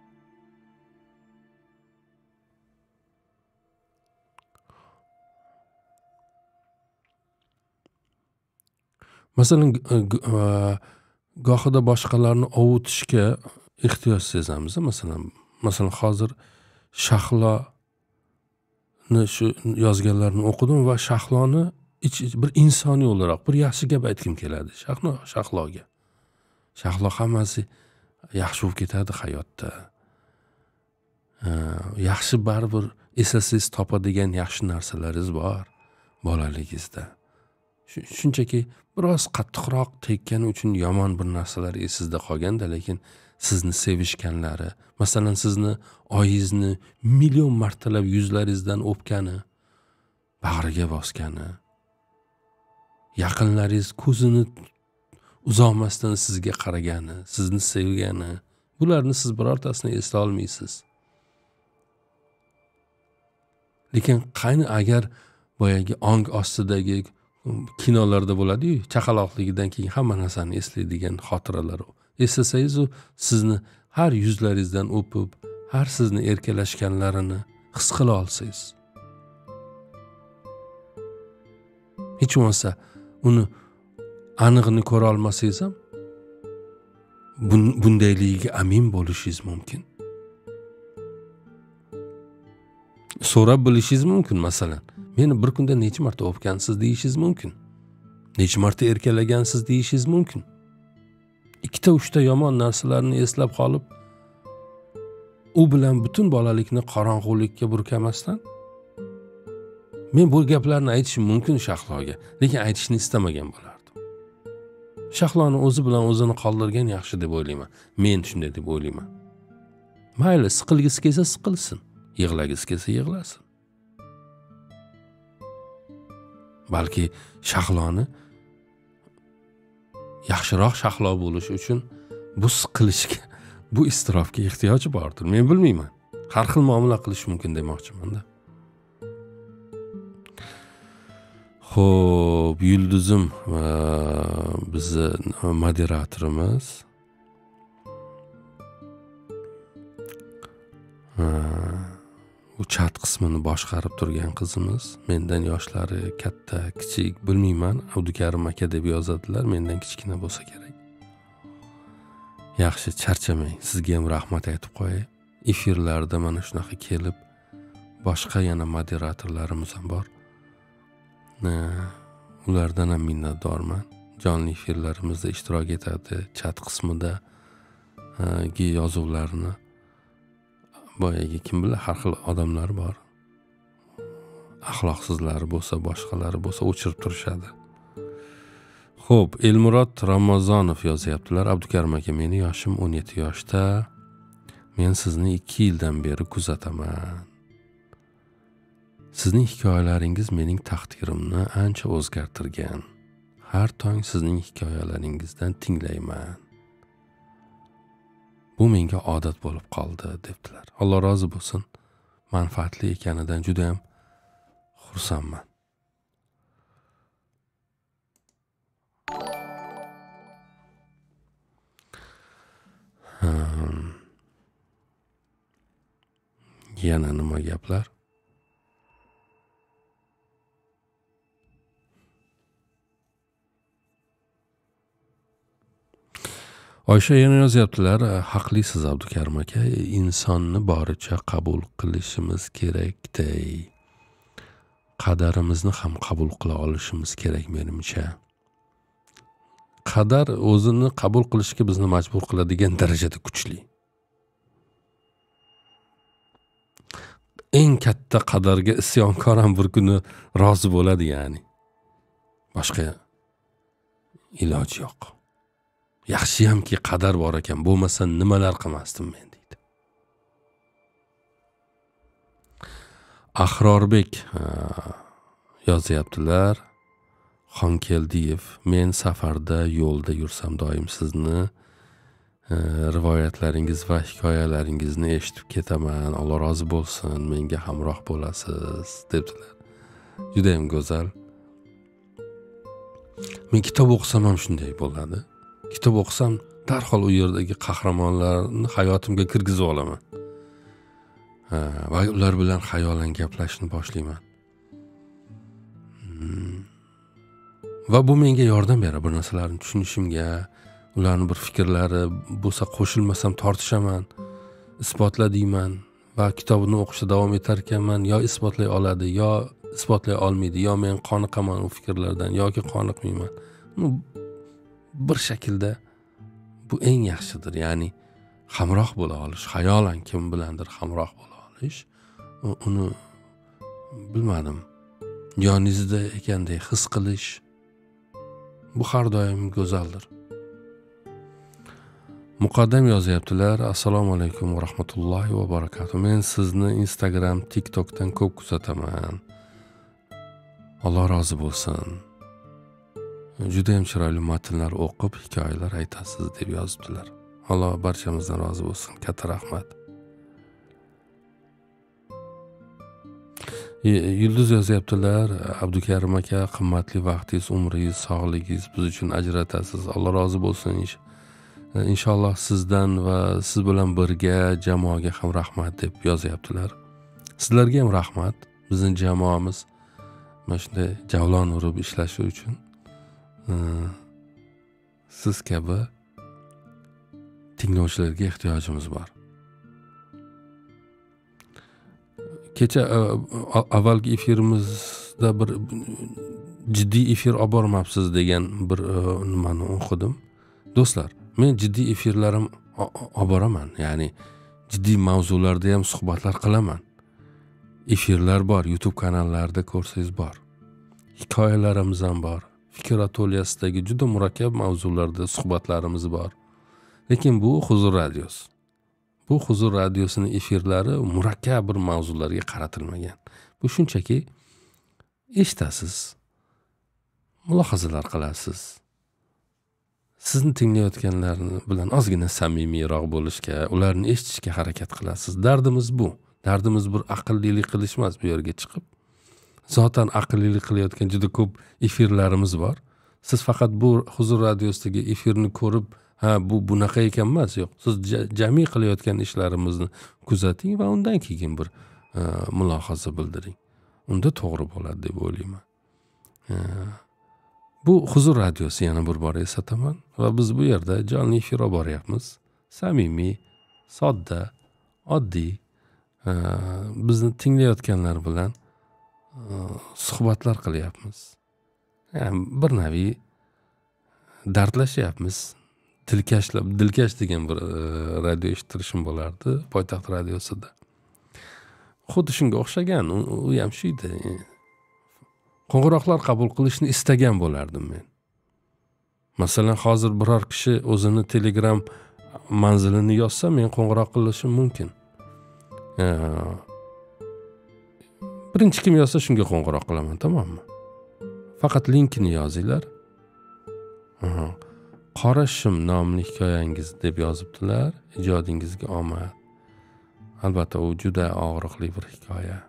Speaker 1: Masalan, gohida boshqalarni ovutishga ehtiyoj sezamiz. Masalan, masalan hozir Shahloni shu yozganlarini o'qidim va Shahloni bir insoniy o'laroq bir yaxshi gap aytgim keladi. Shahlo, Shahloga. Shahlo hammasi yaxshi bo'lib ketadi hayotda. Yaxshi baribir eslasangiz topadigan yaxshi narsalaringiz bor bolaligingizda. Shunchaki biroz qattiqroq tekkani uchun yomon bir narsalar esingizda qolganda, lekin sizni sevishganlari, masalan sizni oyingizni million martalab yuzlaringizdan o'pgani, bag'riga bosgani, yaqinlaringiz ko'zini uzoqmasdan sizga qaragani, sizni sevgani, bularni siz birortasini eslay olmaysiz. Lekin qani agar boyagi ong ostidagi kinolarda bo'ladi-yu, chaqaloqligidan keyin hamma narsani eslaydigan xotiralar. Eslasangiz, u sizni har yuzlaringizdan o'pib, har sizni erkalashganlarini his qila olsangiz. Hech bo'lmasa uni aniqni ko'ra olmasangiz ham bundayligiga amin bo'lishingiz mumkin. So'rab bilishingiz mumkin. Masalan, meni bir kunda necha marta o'pgansiz deyishingiz mumkin. Necha marta erkalagansiz deyishingiz mumkin. Ikkita uchta yomon narsalarni eslab qolib, u bilan butun bolalikni qorong'ulikka burkamasdan men bu gaplarni aytishim mumkin Shahloga, lekin aytishni istamagan bo'lardim. Shahloni o'zi bilan o'zini qoldirgan yaxshi deb o'ylayman. Men shunday deb o'ylayman. Mayli, siqilgisi kelsa siqilsin, yig'lagisi kelsa yig'lasin. Balki Shahloni yaxshiroq Shahlo bo'lish uchun bu siqilishga, bu istirofga ehtiyoji bordir. Men bilmayman. Har xil muomala qilish mumkin demoqchiman-da. Xo'p, Yulduzim bizni moderatorimiz. U chat qismini boshqarib turgan qizimiz, mendan yoshlari katta, kichik bilmayman, Abdukarim aka deb yozadilar, mendan kichkina bo'lsa kerak. Yaxshi, charchamang, sizga ham rahmat aytib qo'yay. Efirlarda mana shunaqa kelib, boshqa yana moderatorlarimiz ham bor. Ulardan ham minnatdorman. Jonli efirlarimizda ishtirok etadi, chat qismida yozuvlarni boyagi kim bilan har xil odamlar bor. Axloqsizlari bo'lsa, boshqalari bo'lsa o'chirib turishadi. Xo'p, Elmurod Ramazonov yozyaptilar. Abdukarim aka, meni yoshim o'n yetti yoshda. Men sizni ikki yildan beri kuzataman. Sizning hikoyalaringiz mening taqdirimni ancha o'zgartirgan. Har tong sizning hikoyalaringizdan tinglayman. Bu menga odat bo'lib qoldi, debdilar. Alloh rozi bo'lsin. Manfaatli ekanidan juda ham xursandman. Hmm. Yana nima gaplar? Oysha yana yozyaptilar. Haqlisiz Abdukarim aka, insonni boricha qabul qilishimiz kerakday. Qadarimizni ham qabul qila olishimiz kerak menimcha. Qadar o'zini qabul qilishga bizni majbur qiladigan darajada kuchli. Eng katta qadarga isyonkor ham bir kuni rozi bo'ladi, ya'ni. Boshqa iloj yo'q. Yaxshiyamki qadar bor ekan, bo'lmasa nimalar qilmasdim men, deydi. Ahrorbek yozyaptilar. Xonkeldiyev: men safarda, yo'lda yursam doim sizni e, rivoyatlaringiz va hikoyalaringizni eshitib ketaman. Alloh rozi bo'lsin, menga hamroh bo'lasiz, debdilar. Juda ham go'zal. Men kitob o'qisam ham shunday bo'ladi. Kitob o'qisam darhol u yerdagi qahramonlarni hayotimga kirgizib olaman. Ha, va ular bilan xayolan gaplashishni boshlayman. Hmm. Va bu menga yordam beradi bir narsalarni tushunishimga, ularni bir fikrlari bo'lsa qo'shilmasam tortishaman, isbotla deyman va kitobni o'qishda davom etar ekanman, yo isbotlay oladi, yo isbotlay olmaydi, yo men qoniqaman u fikrlardan yoki qoniqmayman. Bir shaklda bu eng yaxshidir, ya'ni hamroh bo'la olish, xayolan kim bilandir hamroh bo'la olish, uni bilmadim, yoningizda ekandek his qilish, bu har doim go'zaldir. Muqaddam yozyaptilar: assalomu alaykum va rahmatullohi va barakatuh. Men sizni Instagram, TikTokdan ko'p kuzataman. Alloh rozi bo'lsin. Juda ham chiroyli matnlar o'qib, hikoyalar aytasiz deb yozibdilar. Alloh barchamizdan rozi bo'lsin. Katta rahmat. Yulduz yozyaptilar: Abdukarim aka, qimmatli vaqtingiz, umringiz, sog'ligingiz biz uchun ajratasiz. Alloh rozi bo'lsin. Inshaalloh sizdan va siz bilan birga jamoaga ham rahmat deb yozyaptilar. Sizlarga ham rahmat. Bizning jamoamiz mana shunday javlon urib ishlashi uchun siz kabi tinglovchilarga ehtiyojimiz bor. Kecha avvalgi efirimizda bir jiddiy efir olib bormabsiz degan bir nimani o'qidim. Do'stlar, men jiddiy efirlarim olib boraman, ya'ni jiddiy mavzularda ham suhbatlar qilaman. Efirlar bor, YouTube kanallarida ko'rsangiz bor. Hikoyalarimiz ham bor. Fikr atolyasidagi juda murakkab mavzularda suhbatlarimiz bor. Lekin bu Huzur radiosi. Bu Huzur radiosining efirlari murakkab bir mavzularga qaratilmagan. Bu shunchaki eshitasiz, mulohazalar qilasiz. Sizni tinglayotganlarni bilan ozgina samimiyroq bo'lishga, ularni eshitishga harakat qilasiz. Dardimiz bu. Dardimiz bir aqllilik qilish emas bu yerga chiqib. Zotan aqllilik qilayotgan juda ko'p efirlarimiz bor. Siz faqat bu Huzur radiosidagi efirni ko'rib, ha bu bunaqa ekan emas, yo'q. Siz jami qilayotgan ishlarimizni kuzating va undan keyin bir uh, mulohaza bildiring. Unda to'g'ri bo'ladi deb o'ylayman. Uh, bu Huzur radiosi, yana bir bor esataman, va biz bu yerda jonli efir olib boryapmiz. Samimiy, sodda, oddiy, uh, bizni tinglayotganlar bilan uh, suhbatlar qilyapmiz. Yani bir nevi dardlashyapmiz. Dilkashlab, dilkash degan bir uh, radio eshittirishim bo'lardi Poytaxt radiosida. Xuddi shunga o'xshagan, u, u ham shu edi. Qo'ng'iroqlar qabul qilishni istagan bo'lardim men. Masalan, hozir biror kishi o'zini Telegram manzilini yozsa, men qo'ng'iroq qilishim mumkin. Uh, birinchi kim yozsa shunga qo'ng'iroq qilaman, tamommi? Faqat linkini yozinglar. Aha. Qora shim nomli hikoyangiz deb yozibdilar. Ijodingizga omad. Albatta, u juda og'riqli bir hikoya.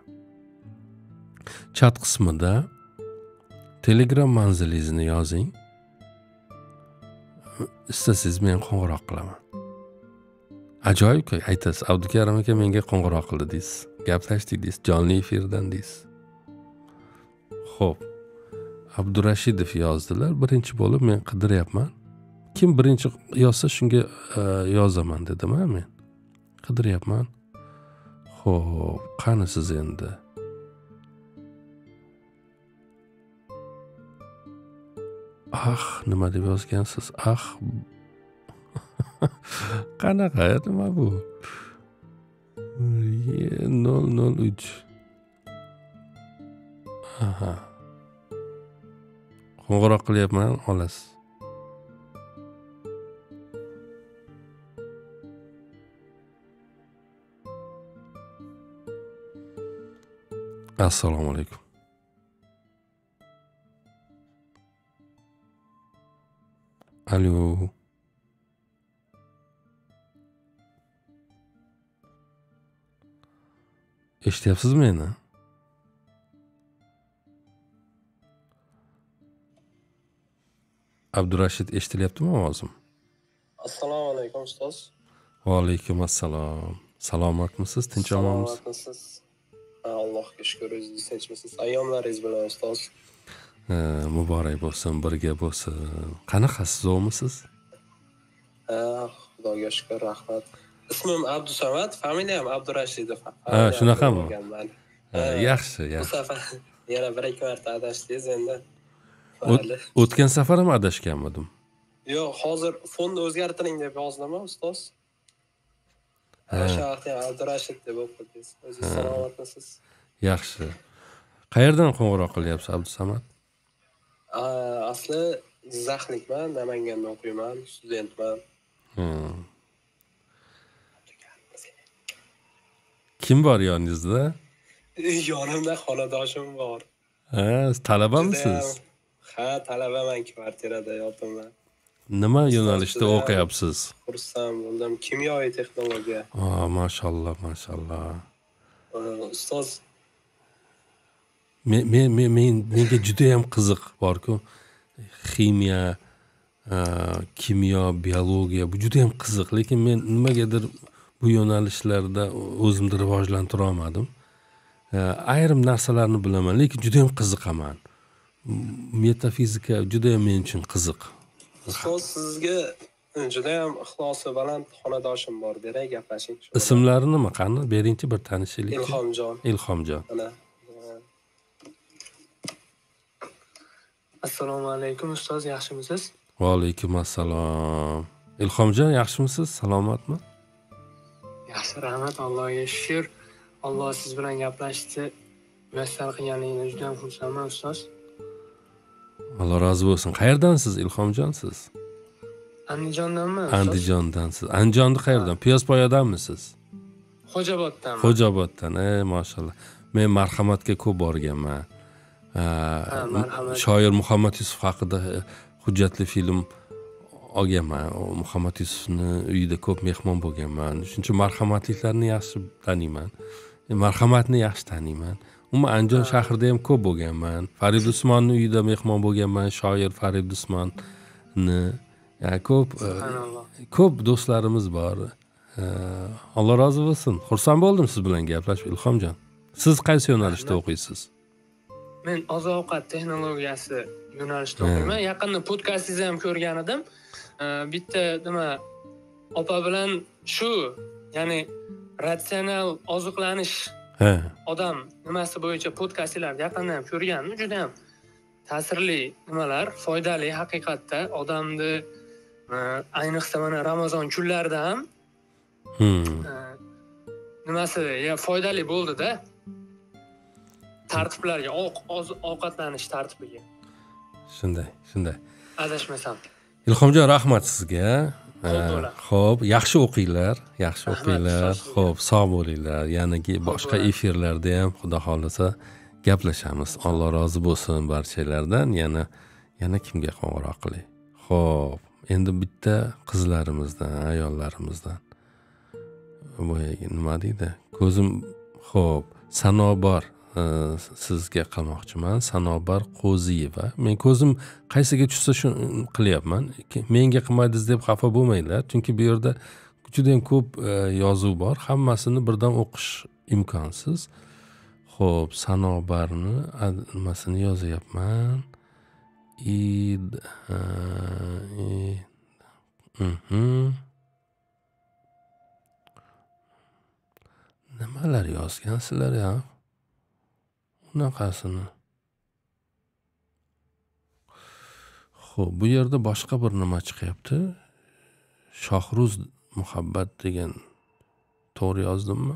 Speaker 1: Chat qismida Telegram manzilingizni yozing. Istasangiz men qo'ng'iroq qilaman. Ajoyib-ku, aytasiz, Abdukarim aka menga qo'ng'iroq qildi deysiz. Gaplashdik deysiz, jonli efirdan deysiz. Xo'p. Abdurashidov yozdilar. Birinchi bo'lib men qidiryapman. Kim birinchi yozsa shunga uh, yozaman dedim ha men. Qidiryapman. Xo'p, qani siz endi? Ah, nima deb yozgansiz? Ah. Qanaqa nima bu? nol nol uch. Aha. Qo'ng'iroq qilyapman, olasiz. Assalomu alaykum. Alo. Eshityapsizmi meni? Abdurashid, eshitilyaptimi ovozim?
Speaker 2: Assalomu alaykum ustoz.
Speaker 1: Va alaykum assalom. Salomatmisiz? Tinch omonmisiz?
Speaker 2: Salomatmisiz? Allohga shukr, o'zingiz tinchmisiz? Ayyomlaringiz bilan ustoz.
Speaker 1: Ha, muborak bo'lsin, birga bo'lsin. Qanaqasiz, o'g'misiz?
Speaker 2: Ha, Xudoga shukr, rahmat. Ismim Abdusamad, familiyam Abdurashidov.
Speaker 1: Ha, shunaqami?
Speaker 2: Ha,
Speaker 1: yaxshi,
Speaker 2: Bu
Speaker 1: yaxshi.
Speaker 2: safar yana bir ikki marta adashdingiz endi.
Speaker 1: O't-
Speaker 2: Mayli.
Speaker 1: O'tgan safar ham adashganmidim.
Speaker 2: Yo'q, hozir fonni o'zgartiring deb yozdimmi ustoz?
Speaker 1: Ha.
Speaker 2: O'sha vaqtda ham Abdurashid deb o'qidingiz. O'zingiz salomatmisiz?
Speaker 1: Yaxshi. Qayerdan qo'ng'iroq qilyapsiz, Abdusamad?
Speaker 2: A, Asli Jizzaxlikman, Namanganda o'qiyman, studentman.
Speaker 1: Hmm. Kim bor yoningizda?
Speaker 2: Yonimda xonadoshim bor.
Speaker 1: Ha, siz talabamisiz?
Speaker 2: Judayam- Ha, talabaman, kvartirada yotaman.
Speaker 1: Nima yo'nalishda
Speaker 2: Judayam
Speaker 1: o'qiyapsiz?
Speaker 2: Xursand bo'ldim. Kimyoviy texnologiya.
Speaker 1: Oh, mashalloh, mashalloh.
Speaker 2: Aa, Ustoz,
Speaker 1: Men men men men- menga juda ham qiziq borku. Ximiya, a, kimyo, biologiya bu juda ham qiziq, lekin men nimagadir bu yo'nalishlarda o'zimni rivojlantira olmadim. A, Ayrim narsalarni bilaman, lekin juda ham qiziqaman. Metafizika juda ham men uchun qiziq.
Speaker 2: ustoz sizga juda ham ixlosi baland xonadoshim bor. Beray gaplashing. shu bilan.
Speaker 1: Ismlari nima? Qani beringchi bir tanishaylik.
Speaker 2: Ilhomjon.
Speaker 1: Ilhomjon.
Speaker 2: Mana.
Speaker 3: Assalomu alaykum ustoz, yaxshimisiz?
Speaker 1: Va alaykum assalom. Ilhomjon, yaxshimisiz? Salomatmi?
Speaker 3: Yaxshi, rahmat, Allohga shukr. Alloh siz bilan gaplashishni muyassar qilganligidan juda ham xursandman ustoz.
Speaker 1: Alloh rozi bo'lsin. Qayerdansiz Ilhomjon siz?
Speaker 3: Andijondanmi ustoz?
Speaker 1: Andijondansiz. Andijonni qayerdan? Piyozpoyadanmisiz?
Speaker 3: Xo'jaoboddanmi?
Speaker 1: Xo'jaoboddan. Ey, mashallah. Men marhamatga ko'p borganman.
Speaker 3: Ha, marhamat.
Speaker 1: Shoir Muhammad Yusuf haqida hujjatli film olganman. O Muhammad Yusufni uyida ko'p mehmon bo'lganman. Shuning uchun marhamatliklarni yaxshi taniyman. E, Marhamatni yaxshi taniyman. Umuman Andijon shahrida ham ko'p bo'lganman. Farid Usmonning uyida mehmon bo'lganman. Shoir Farid Usmonni. Ya ko'p e,
Speaker 3: Subhanalloh.
Speaker 1: ko'p do'stlarimiz bor. E, Alloh rozi bo'lsin. Xursand bo'ldim siz bilan gaplashib, Ilhomjon. Siz qaysi yo'nalishda o'qiysiz?
Speaker 3: Men oziq-ovqat texnologiyasi yo'nalishida o'qiyman. Yaqinda podkastingizni ham ko'rgan edim. Ee, Bitta nima opa bilan shu, ya'ni ratsional oziqlanish
Speaker 1: Ha.
Speaker 3: odam nimasi bo'yicha podkastlarni yaqindan ham ko'rgandim. Juda ham ta'sirli nimalar, foydali haqiqatda odamni e, ayniqsa mana Ramazon kunlarida ham
Speaker 1: Hmm.
Speaker 3: e, nimasi ya foydali bo'ldi-da. Tartiblarga, oq- oz- ovqatlanish tartibiga
Speaker 1: Shunday, shunday.
Speaker 3: adashmasam.
Speaker 1: Ilhomjon, rahmat sizga.
Speaker 3: Xo'p, bo'ladi.
Speaker 1: Xo'p, yaxshi o'qinglar, yaxshi
Speaker 3: Rahmat,
Speaker 1: o'qinglar.
Speaker 3: ustoz.
Speaker 1: Xo'p, sog' bo'linglar. Yanagi boshqa
Speaker 3: bo'ladi.
Speaker 1: efirlarda ham xudo xolisa gaplashamiz. Alloh rozi bo'lsin barchalardan. Yana yana kimga qo'ng'iroq qiling. Xo'p, endi bitta qizlarimizdan, ayollarimizdan. Boyagi nima deydi? Ko'zim xo'p, Sanobar e, sizga qilmoqchiman. Sanobar Qo'ziyeva. Men ko'zim qaysiga tushsa shuni qilyapman. Ke- Menga qilmadingiz deb xafa bo'lmanglar, chunki bu yerda juda ham ko'p e, yozuv bor. Hammasini birdan o'qish imkonsiz. Xo'p, Sanobarni ad- nimasini yozyapman. Id ha, id- mhm. Nimalar yozgansizlar ya? Unaqasini. Xo'p, bu yerda boshqa bir nima chiqyapti. Shohruz muhabbat degan to'g'ri yozdimmi?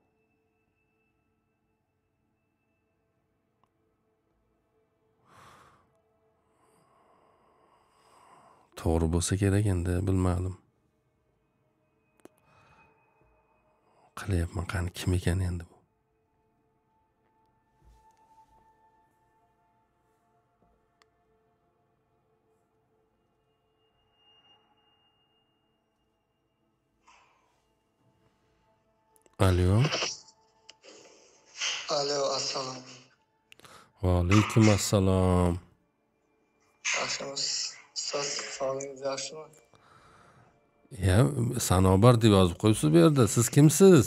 Speaker 1: To'g'ri bo'lsa kerak endi, bilmadim. Qilyapman, qani kim ekan endi bu? Alo.
Speaker 4: Alo, assalom.
Speaker 1: Va alaykum assalom.
Speaker 4: Yaxshimiz? Siz sog'ligingiz yaxshimi?
Speaker 1: Ya, Sanobar deb yozib qo'yibsiz bu yerda. Siz kimsiz?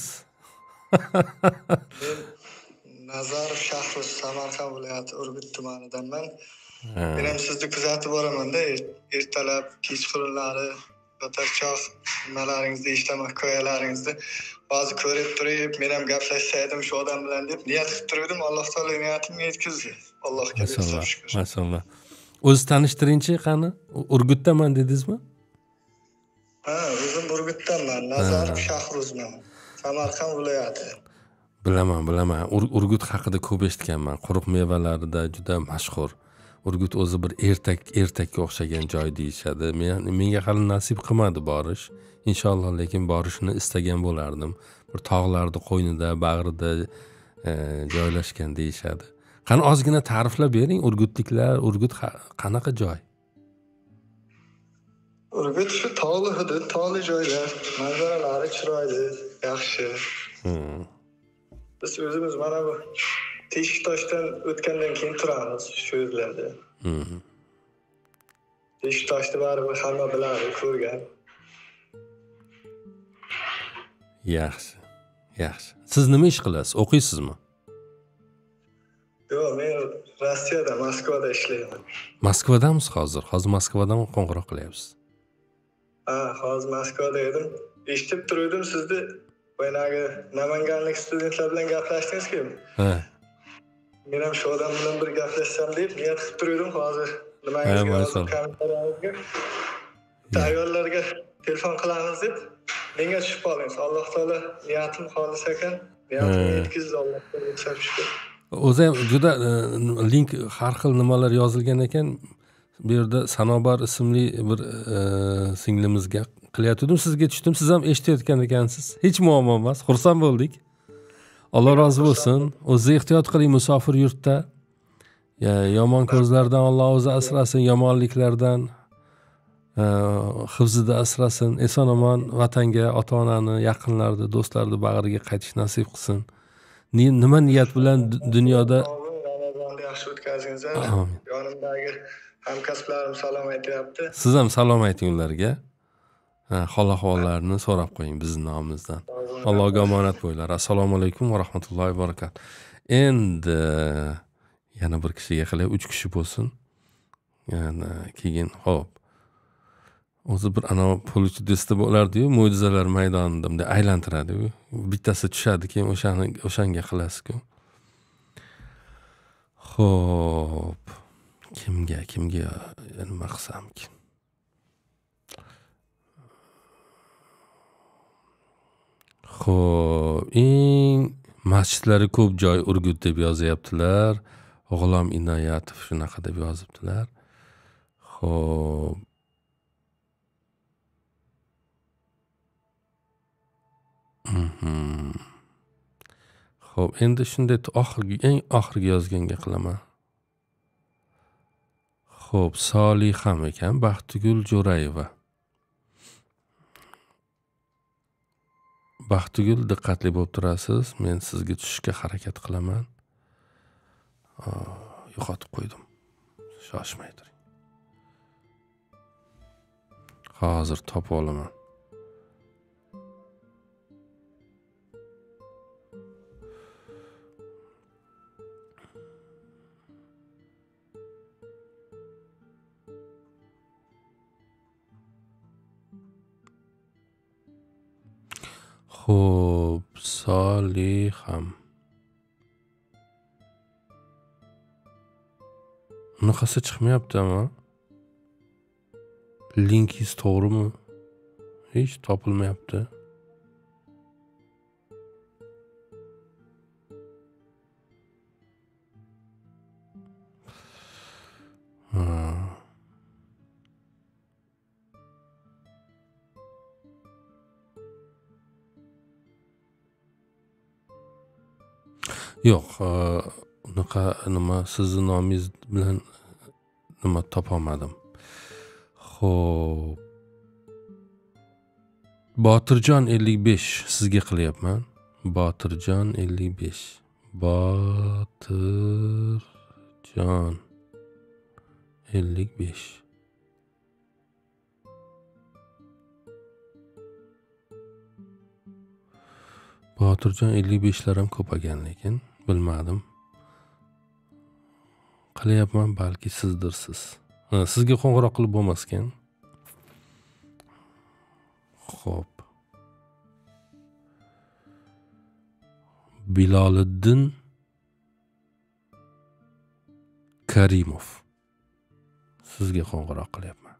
Speaker 4: Men Nazarov shahri Samarqand viloyati Urgut tumanidanman. Men ham sizni kuzatib boraman-da, ertalab, kechqurunlari, o'tarchoq nimalaringizni eshitaman, hikoyalaringizni. Hozir ko'rib turib, men ham gaplashsaydim shu odam bilan deb niyat qilib turdim. Alloh taolo niyatimni yetkazdi. Allohga
Speaker 1: Masallah,
Speaker 4: shukr.
Speaker 1: masallah. O'zi tanishtiringchi qani? Urgutdaman dedingizmi?
Speaker 4: Ha, o'zim Urgutdanman. Nazarov shahri o'zman. Samarqand viloyati.
Speaker 1: Bilaman, bilaman. Ur- Urgut haqida ko'p eshitganman. Quruq mevalarida juda mashhur. Urgut o'zi bir ertak, ertakka o'xshagan joy deyishadi. Men menga hali nasib qilmadi borish. Inshaalloh, lekin borishni istagan bo'lardim. Bir tog'larning qo'ynida, bag'rida e, joylashgan deyishadi. Qani ozgina ta'riflab bering, urgutliklar, Urgut ha- qanaqa joy?
Speaker 4: Urgut shu tog'li hudud, tog'li joylar, manzaralari chiroyli, yaxshi.
Speaker 1: Hmm.
Speaker 4: Biz o'zimiz mana bu Teshiktoshdan o'tgandan keyin turamiz shu yerlarda.
Speaker 1: Hmm.
Speaker 4: Teshiktoshni baribir hamma biladi, ko'rgan.
Speaker 1: Yaxshi. Yaxshi. Siz nima ish qilasiz? O'qiysizmi?
Speaker 4: Yo'q, men Rossiyada, Moskvada ishlayman.
Speaker 1: Moskvadamisiz hozir? Hozir Moskvadan qo'ng'iroq qilyapsiz.
Speaker 4: Ha, hozir Moskvada edim. Eshitib turdim sizni, boyagi Namanganlik studentlar bilan gaplashdingiz-ku.
Speaker 1: Ha.
Speaker 4: Men ham shu odam bilan bir gaplashsam deb niyat qilib turdim. Hozir
Speaker 1: Ha,
Speaker 4: nimangizga
Speaker 1: maşallah.
Speaker 4: hozir kommentariyangizga tayyorlarga telefon qilamiz deb menga tushib qoldingiz. Alloh taolo niyatim xolis ekan. Niyatimni
Speaker 1: Ha.
Speaker 4: yetkazdi Allohga shukr shukr.
Speaker 1: O'zi ham juda e, link har xil nimalar yozilgan ekan. Bu yerda Sanobar ismli bir e, singlimizga qilayotgandim, sizga tushdim. Siz ham eshitayotgan ekansiz. Hech muammo emas. Xursand bo'ldik. Alloh rozi bo'lsin. O'zi ehtiyot qiling musofir yurtda. Ya, yomon ko'zlardan Alloh o'zi asrasin, yomonliklardan e, hifzida asrasin. Eson-omon vatanga, ota-onani, yaqinlarni, do'stlarni bag'riga qaytish nasib qilsin. Ni- Nima niyat bilan d- dunyoda
Speaker 4: Ramazonni yaxshi o'tkazingizlar.
Speaker 1: Amin.
Speaker 4: Yonimdagi hamkasblarim salom aytyapti.
Speaker 1: Siz ham salom ayting ularga. Ha, hol-ahvollarini so'rab qo'ying bizning nomimizdan. Allohga omonat bo'linglar. Assalomu alaykum va rahmatullohi va barakatuh. Endi yana bir kishiga qilib uch kishi bo'lsin. Yana keyin hop. O'zi bir ana pulchi desta bo'lardi-yu, mo'jizalar maydonida bunday aylantiradi-yu. Bittasi tushadi, keyin o'shani o'shanga qilasiz-ku. Xo'p. Kimga, kimga nima qilsamki? Xo'p, eng masjidlari ko'p joy Urgut deb yozyaptilar. G'ulom Inoyatov shunaqa deb yozibdilar. Xo'p. Mhm. Xo'p, endi shunday t- oxirgi eng oxirgi yozganga qilaman. Xo'p, Soliham ekan, Baxtigul Jo'rayeva. Baxtigul, diqqatli bo'lib turasiz. Men sizga tushishga harakat qilaman. Aa, yo'qotib qo'ydim. Shoshmay turing. Hozir topib olaman. Xo'p, Soliham. Bunaqasi chiqmayapti ama. Linkingiz to'g'rimi? Hech topilmayapti. Ha. Yo'q, unaqa nima sizni nomingiz bilan nima topolmadim. Xo'p. Botirjon ellik besh sizga qilyapman. Botirjon ellik besh. Botirjon ellik besh. Botirjon ellik beshlar ham ko'pagan lekin bilmadim. Qilyapman, balki sizdirsiz. Ha, sizga qo'ng'iroq qilib bo'lmaskan. Xo'p. Biloliddin Karimov. Sizga qo'ng'iroq qilyapman.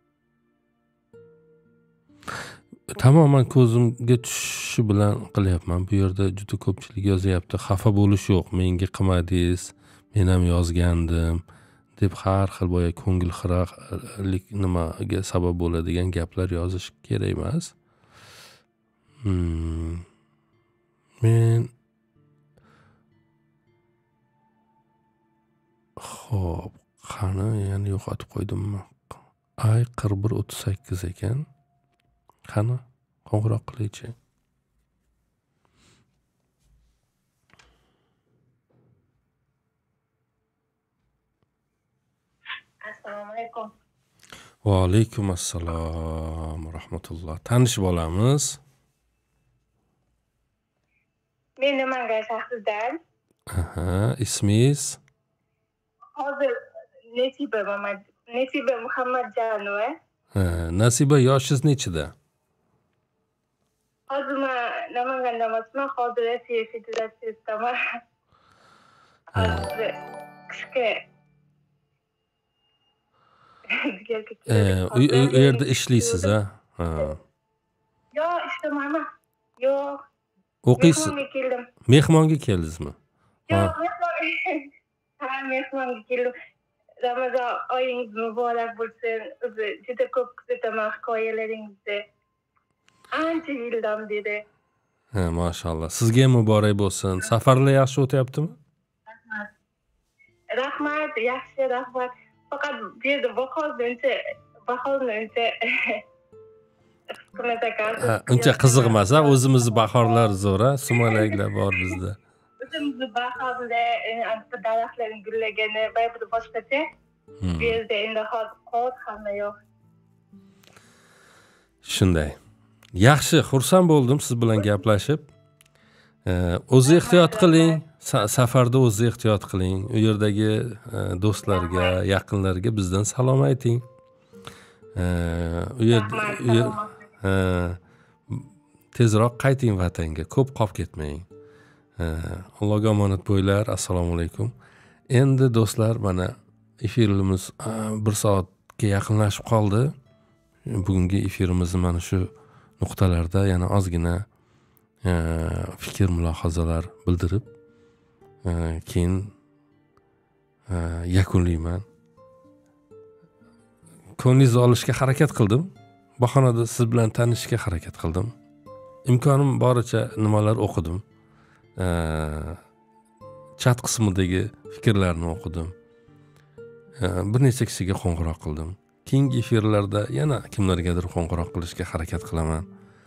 Speaker 1: Tamoman ko'zimga tushishi bilan qilyapman. Bu yerda juda ko'pchilik yozyapti. Xafa bo'lish yo'q. Menga qilmadingiz, men ham yozgandim deb har xil boya ko'ngil xiralik nimaga sabab bo'ladigan gaplar yozish kerak emas. Hmm. Men Xo'p, qani yana yo'qotib qo'ydimmi? Ay qirq bir o'ttiz sakkiz ekan. Qani qo'ng'iroq qilaychi.
Speaker 5: Assalomu alaykum.
Speaker 1: Va alaykum assalom va rahmatulloh. Tanishib olamiz.
Speaker 5: Men Namangan shahridan.
Speaker 1: Aha, ismingiz?
Speaker 5: Hozir Nasiba Muhammad Nasiba Muhammadjanova.
Speaker 1: Ha, Nasiba, yoshingiz nechida?
Speaker 5: Hozir men Namanganda emasman, hozir Rossiya Federatsiyasidaman. Hozir qishki
Speaker 1: u yerda ishlaysiz, ha? Ha.
Speaker 5: Yo, ishlamayman. Yo.
Speaker 1: O'qiysiz?
Speaker 5: Mehmonga keldim.
Speaker 1: Mehmonga keldingizmi?
Speaker 5: Yo, mehmon. Ha, mehmonga keldim. Ramazon oyingiz muborak bo'lsin. O'zi juda ko'p kuzataman hikoyalaringizni. Ancha yildan beri.
Speaker 1: Ha, mashallah. Sizga ham muborak bo'lsin. Safarlar yaxshi o'tyaptimi?
Speaker 5: Rahmat. Rahmat, yaxshi, rahmat. Faqat bu yerda bahozni uncha bahozni uncha
Speaker 1: Ha, uncha qiziq emas, ha? O'zimizni bahorlar zo'r, ha? Sumalaklar bor bizda.
Speaker 5: O'zimizni bahorlar, daraxtlarning gullagani, bir boshqacha. Bu yerda endi hozir qor hamma yo'q.
Speaker 1: Shunday. Yaxshi, xursand bo'ldim siz bilan gaplashib. O'zingiz ehtiyot qiling, safarda o'zingiz ehtiyot qiling. U yerdagi do'stlarga, yaqinlarga bizdan salom ayting. U yerda tezroq qayting vatanga, ko'p qolib ketmang. Allohga omonat bo'linglar. Assalomu alaykum. Endi do'stlar, mana efirimiz bir soatga yaqinlashib qoldi. Bugungi efirimizni mana shu nuqtalarda yana ozgina fikr mulohazalar bildirib keyin yakunlayman. Ko'nglingizni olishga harakat qildim. Bahonada siz bilan tanishishga harakat qildim. Imkonim boricha nimalar o'qidim. Chat qismidagi fikrlarni o'qidim. Bir necha kishiga qo'ng'iroq qildim. Keyingi efirlarda yana kimlargadir qo'ng'iroq qilishga harakat qilaman.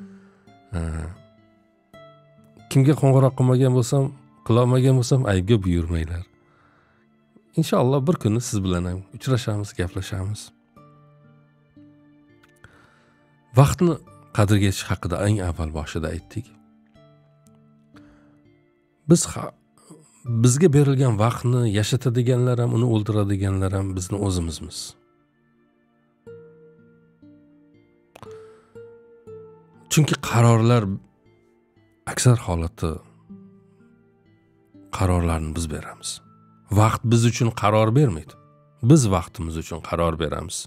Speaker 1: Kimga qo'ng'iroq qilmagan bo'lsam, qilolmagan bo'lsam aybga buyurmanglar. Inshaalloh bir kuni siz bilan ham uchrashamiz, gaplashamiz. Vaqtni qadriga yetish haqida eng avval boshida aytdik. Biz bizga berilgan vaqtni yashatadiganlar ham, uni o'ldiradiganlar ham bizni o'zimizmiz. Chunki qarorlar aksar holatda qarorlarni biz beramiz. Vaqt biz uchun qaror bermaydi. Biz vaqtimiz uchun qaror beramiz.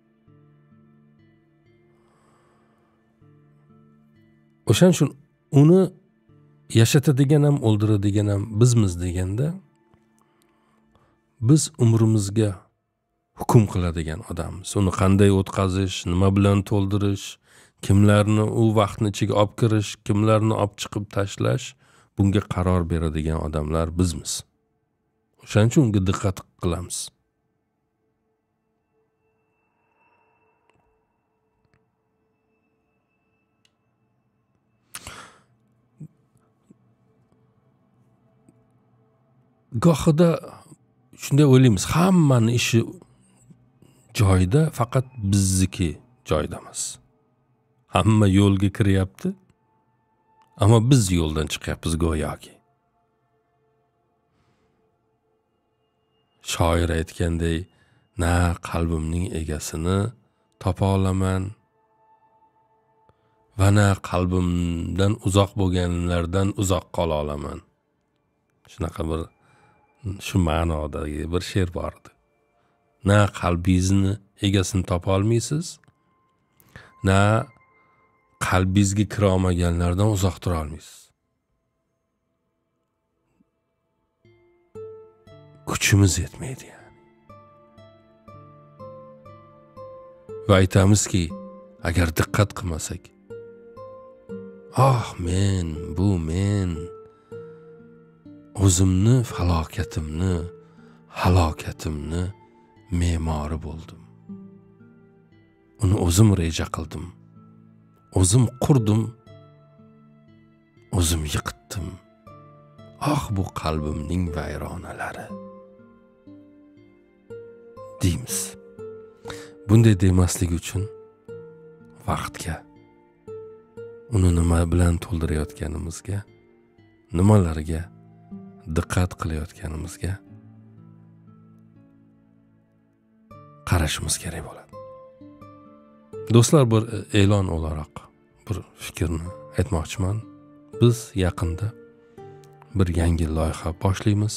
Speaker 1: O'shaning uchun uni yashatadigan ham, o'ldiradigan ham bizmiz deganda biz umrimizga hukm qiladigan odammiz. Uni qanday o'tkazish, nima bilan to'ldirish, kimlarni u vaqtni ichiga olib kirish, kimlarni olib chiqib tashlash, bunga qaror beradigan odamlar bizmiz. O'shaning uchun unga diqqat qilamiz. gohida shunday o'ylaymiz, hammani ishi joyida, faqat bizniki joyida emas. Hamma yo'lga kiryapti, ammo biz yo'ldan chiqyapmiz go'yoki. Shoir aytganday, na qalbimning egasini topa olaman va na qalbimdan uzoq bo'lganlardan uzoq qola olaman. Shunaqa bir shu ma'nodagi bir she'r bor edi. Na qalbingizni egasini topa olmaysiz, na qalbingizga kira olmaganlardan uzoq tura olmaysiz. Kuchimiz yetmaydi yani. Va aytamizki, agar diqqat qilmasak, ah men, bu men o'zimni falokatimni, halokatimni me'mori bo'ldim. Uni o'zim reja qildim. O'zim qurdim. O'zim yiqitdim. Ah bu qalbimning vayronalari. Deymiz. Bunday demaslik uchun vaqtga, uni nima bilan to'ldirayotganimizga, nimalarga diqqat qilayotganimizga qarashimiz kerak bo'ladi. Do'stlar, bir e'lon o'laroq bir fikrni aytmoqchiman. Biz yaqinda bir yangi loyiha boshlaymiz.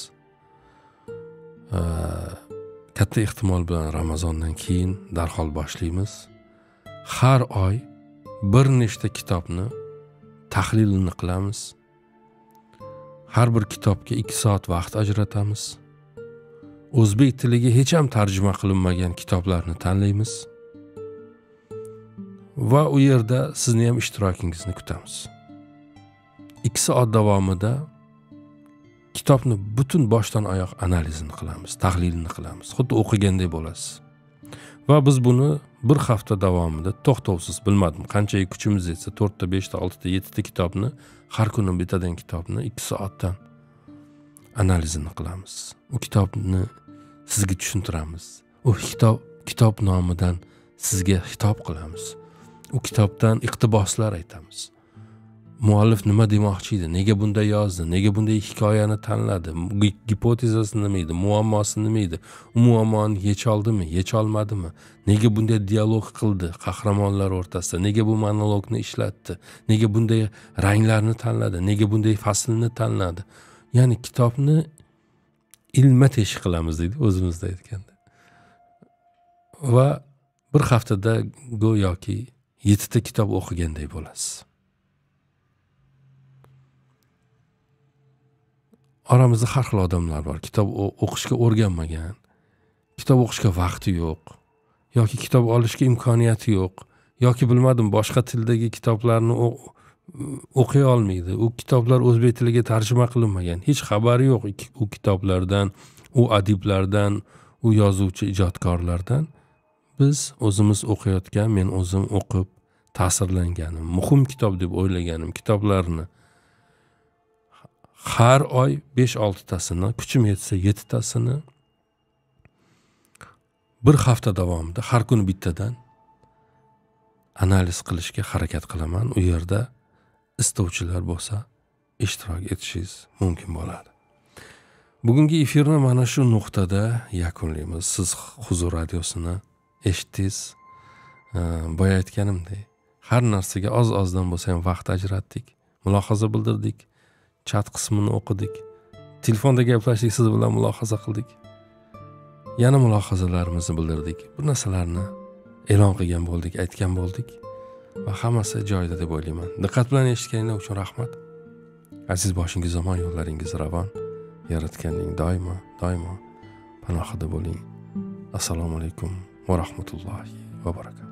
Speaker 1: Katta ehtimol bilan Ramazondan keyin darhol boshlaymiz. Har oy bir nechta kitobni tahlilini qilamiz. Har bir kitobga ikki soat vaqt ajratamiz. O'zbek tiliga hech ham tarjima qilinmagan kitoblarni tanlaymiz. Va u yerda sizni ham ishtirokingizni kutamiz. ikki soat davomida kitobni butun boshdan oyoq analizini qilamiz, tahlilini qilamiz. Xuddi o'qiganday bo'lasiz. Va biz buni bir hafta davomida to'xtovsiz, bilmadim qancha kuchimiz yetsa to'rtta, beshta, oltita, yettita kitobni, har kuni bittadan kitobni ikki soatdan analizini qilamiz. U kitobni sizga tushuntiramiz. U kitob kitob nomidan sizga xitob qilamiz. U kitobdan iqtiboslar aytamiz. Muallif nima demoqchi edi? Nega bunday yozdi? Nega bunday hikoyani tanladi? Gipotezasi nima edi? Muammosi nima edi? U muammoni yecha oldimi, yecha olmadimi? Nega bunday dialog qildi qahramonlar o'rtasida? Nega bu monologni ishlatdi? Nega bunday ranglarni tanladi? Nega bunday faslni tanladi? Ya'ni kitobni ilma teshik qilamiz deydi o'zimizda aytganda. Va bir haftada go'yoki yettita kitob o'qiganday bo'lasiz. Oramizda har xil odamlar bor. Kitob o'qishga o'rganmagan, kitob o'qishga vaqti yo'q, yoki kitob olishga imkoniyati yo'q, yoki bilmadim boshqa tildagi kitoblarni o'qiy olmaydi. U kitoblar o'zbek tiliga tarjima qilinmagan. Hech xabari yo'q u kitoblardan, u adiblardan, u yozuvchi ijodkorlardan. Biz o'zimiz o'qiyotgan, men o'zim o'qib ta'sirlanganim, muhim kitob deb o'ylaganim kitoblarni har oy besh oltitasini, kuchim yetsa yetttasini bir hafta davomida har kuni bittadan analiz qilishga harakat qilaman. U yerda istovchilar bo'lsa ishtirok etishingiz mumkin bo'ladi. Bugungi efirni mana shu nuqtada yakunlaymiz. Siz Huzur radiosini eshitdingiz. Boya aytganimdek, har narsaga oz-ozdan bo'lsa ham vaqt ajratdik, mulohaza bildirdik, chat qismini o'qidik, telefonda gaplashdik, siz bilan mulohaza qildik. Yana mulohazalarimizni bildirdik. Bu narsalarni e'lon qilgan bo'ldik, aytgan bo'ldik va hammasi joyida deb o'ylayman. Diqqat bilan eshitganingiz uchun rahmat. Aziz boshingiz omon, yo'llaringiz ravon. Yaratganning doimo, doimo panohida bo'ling. Assalomu alaykum va rahmatullohi va barakatuh.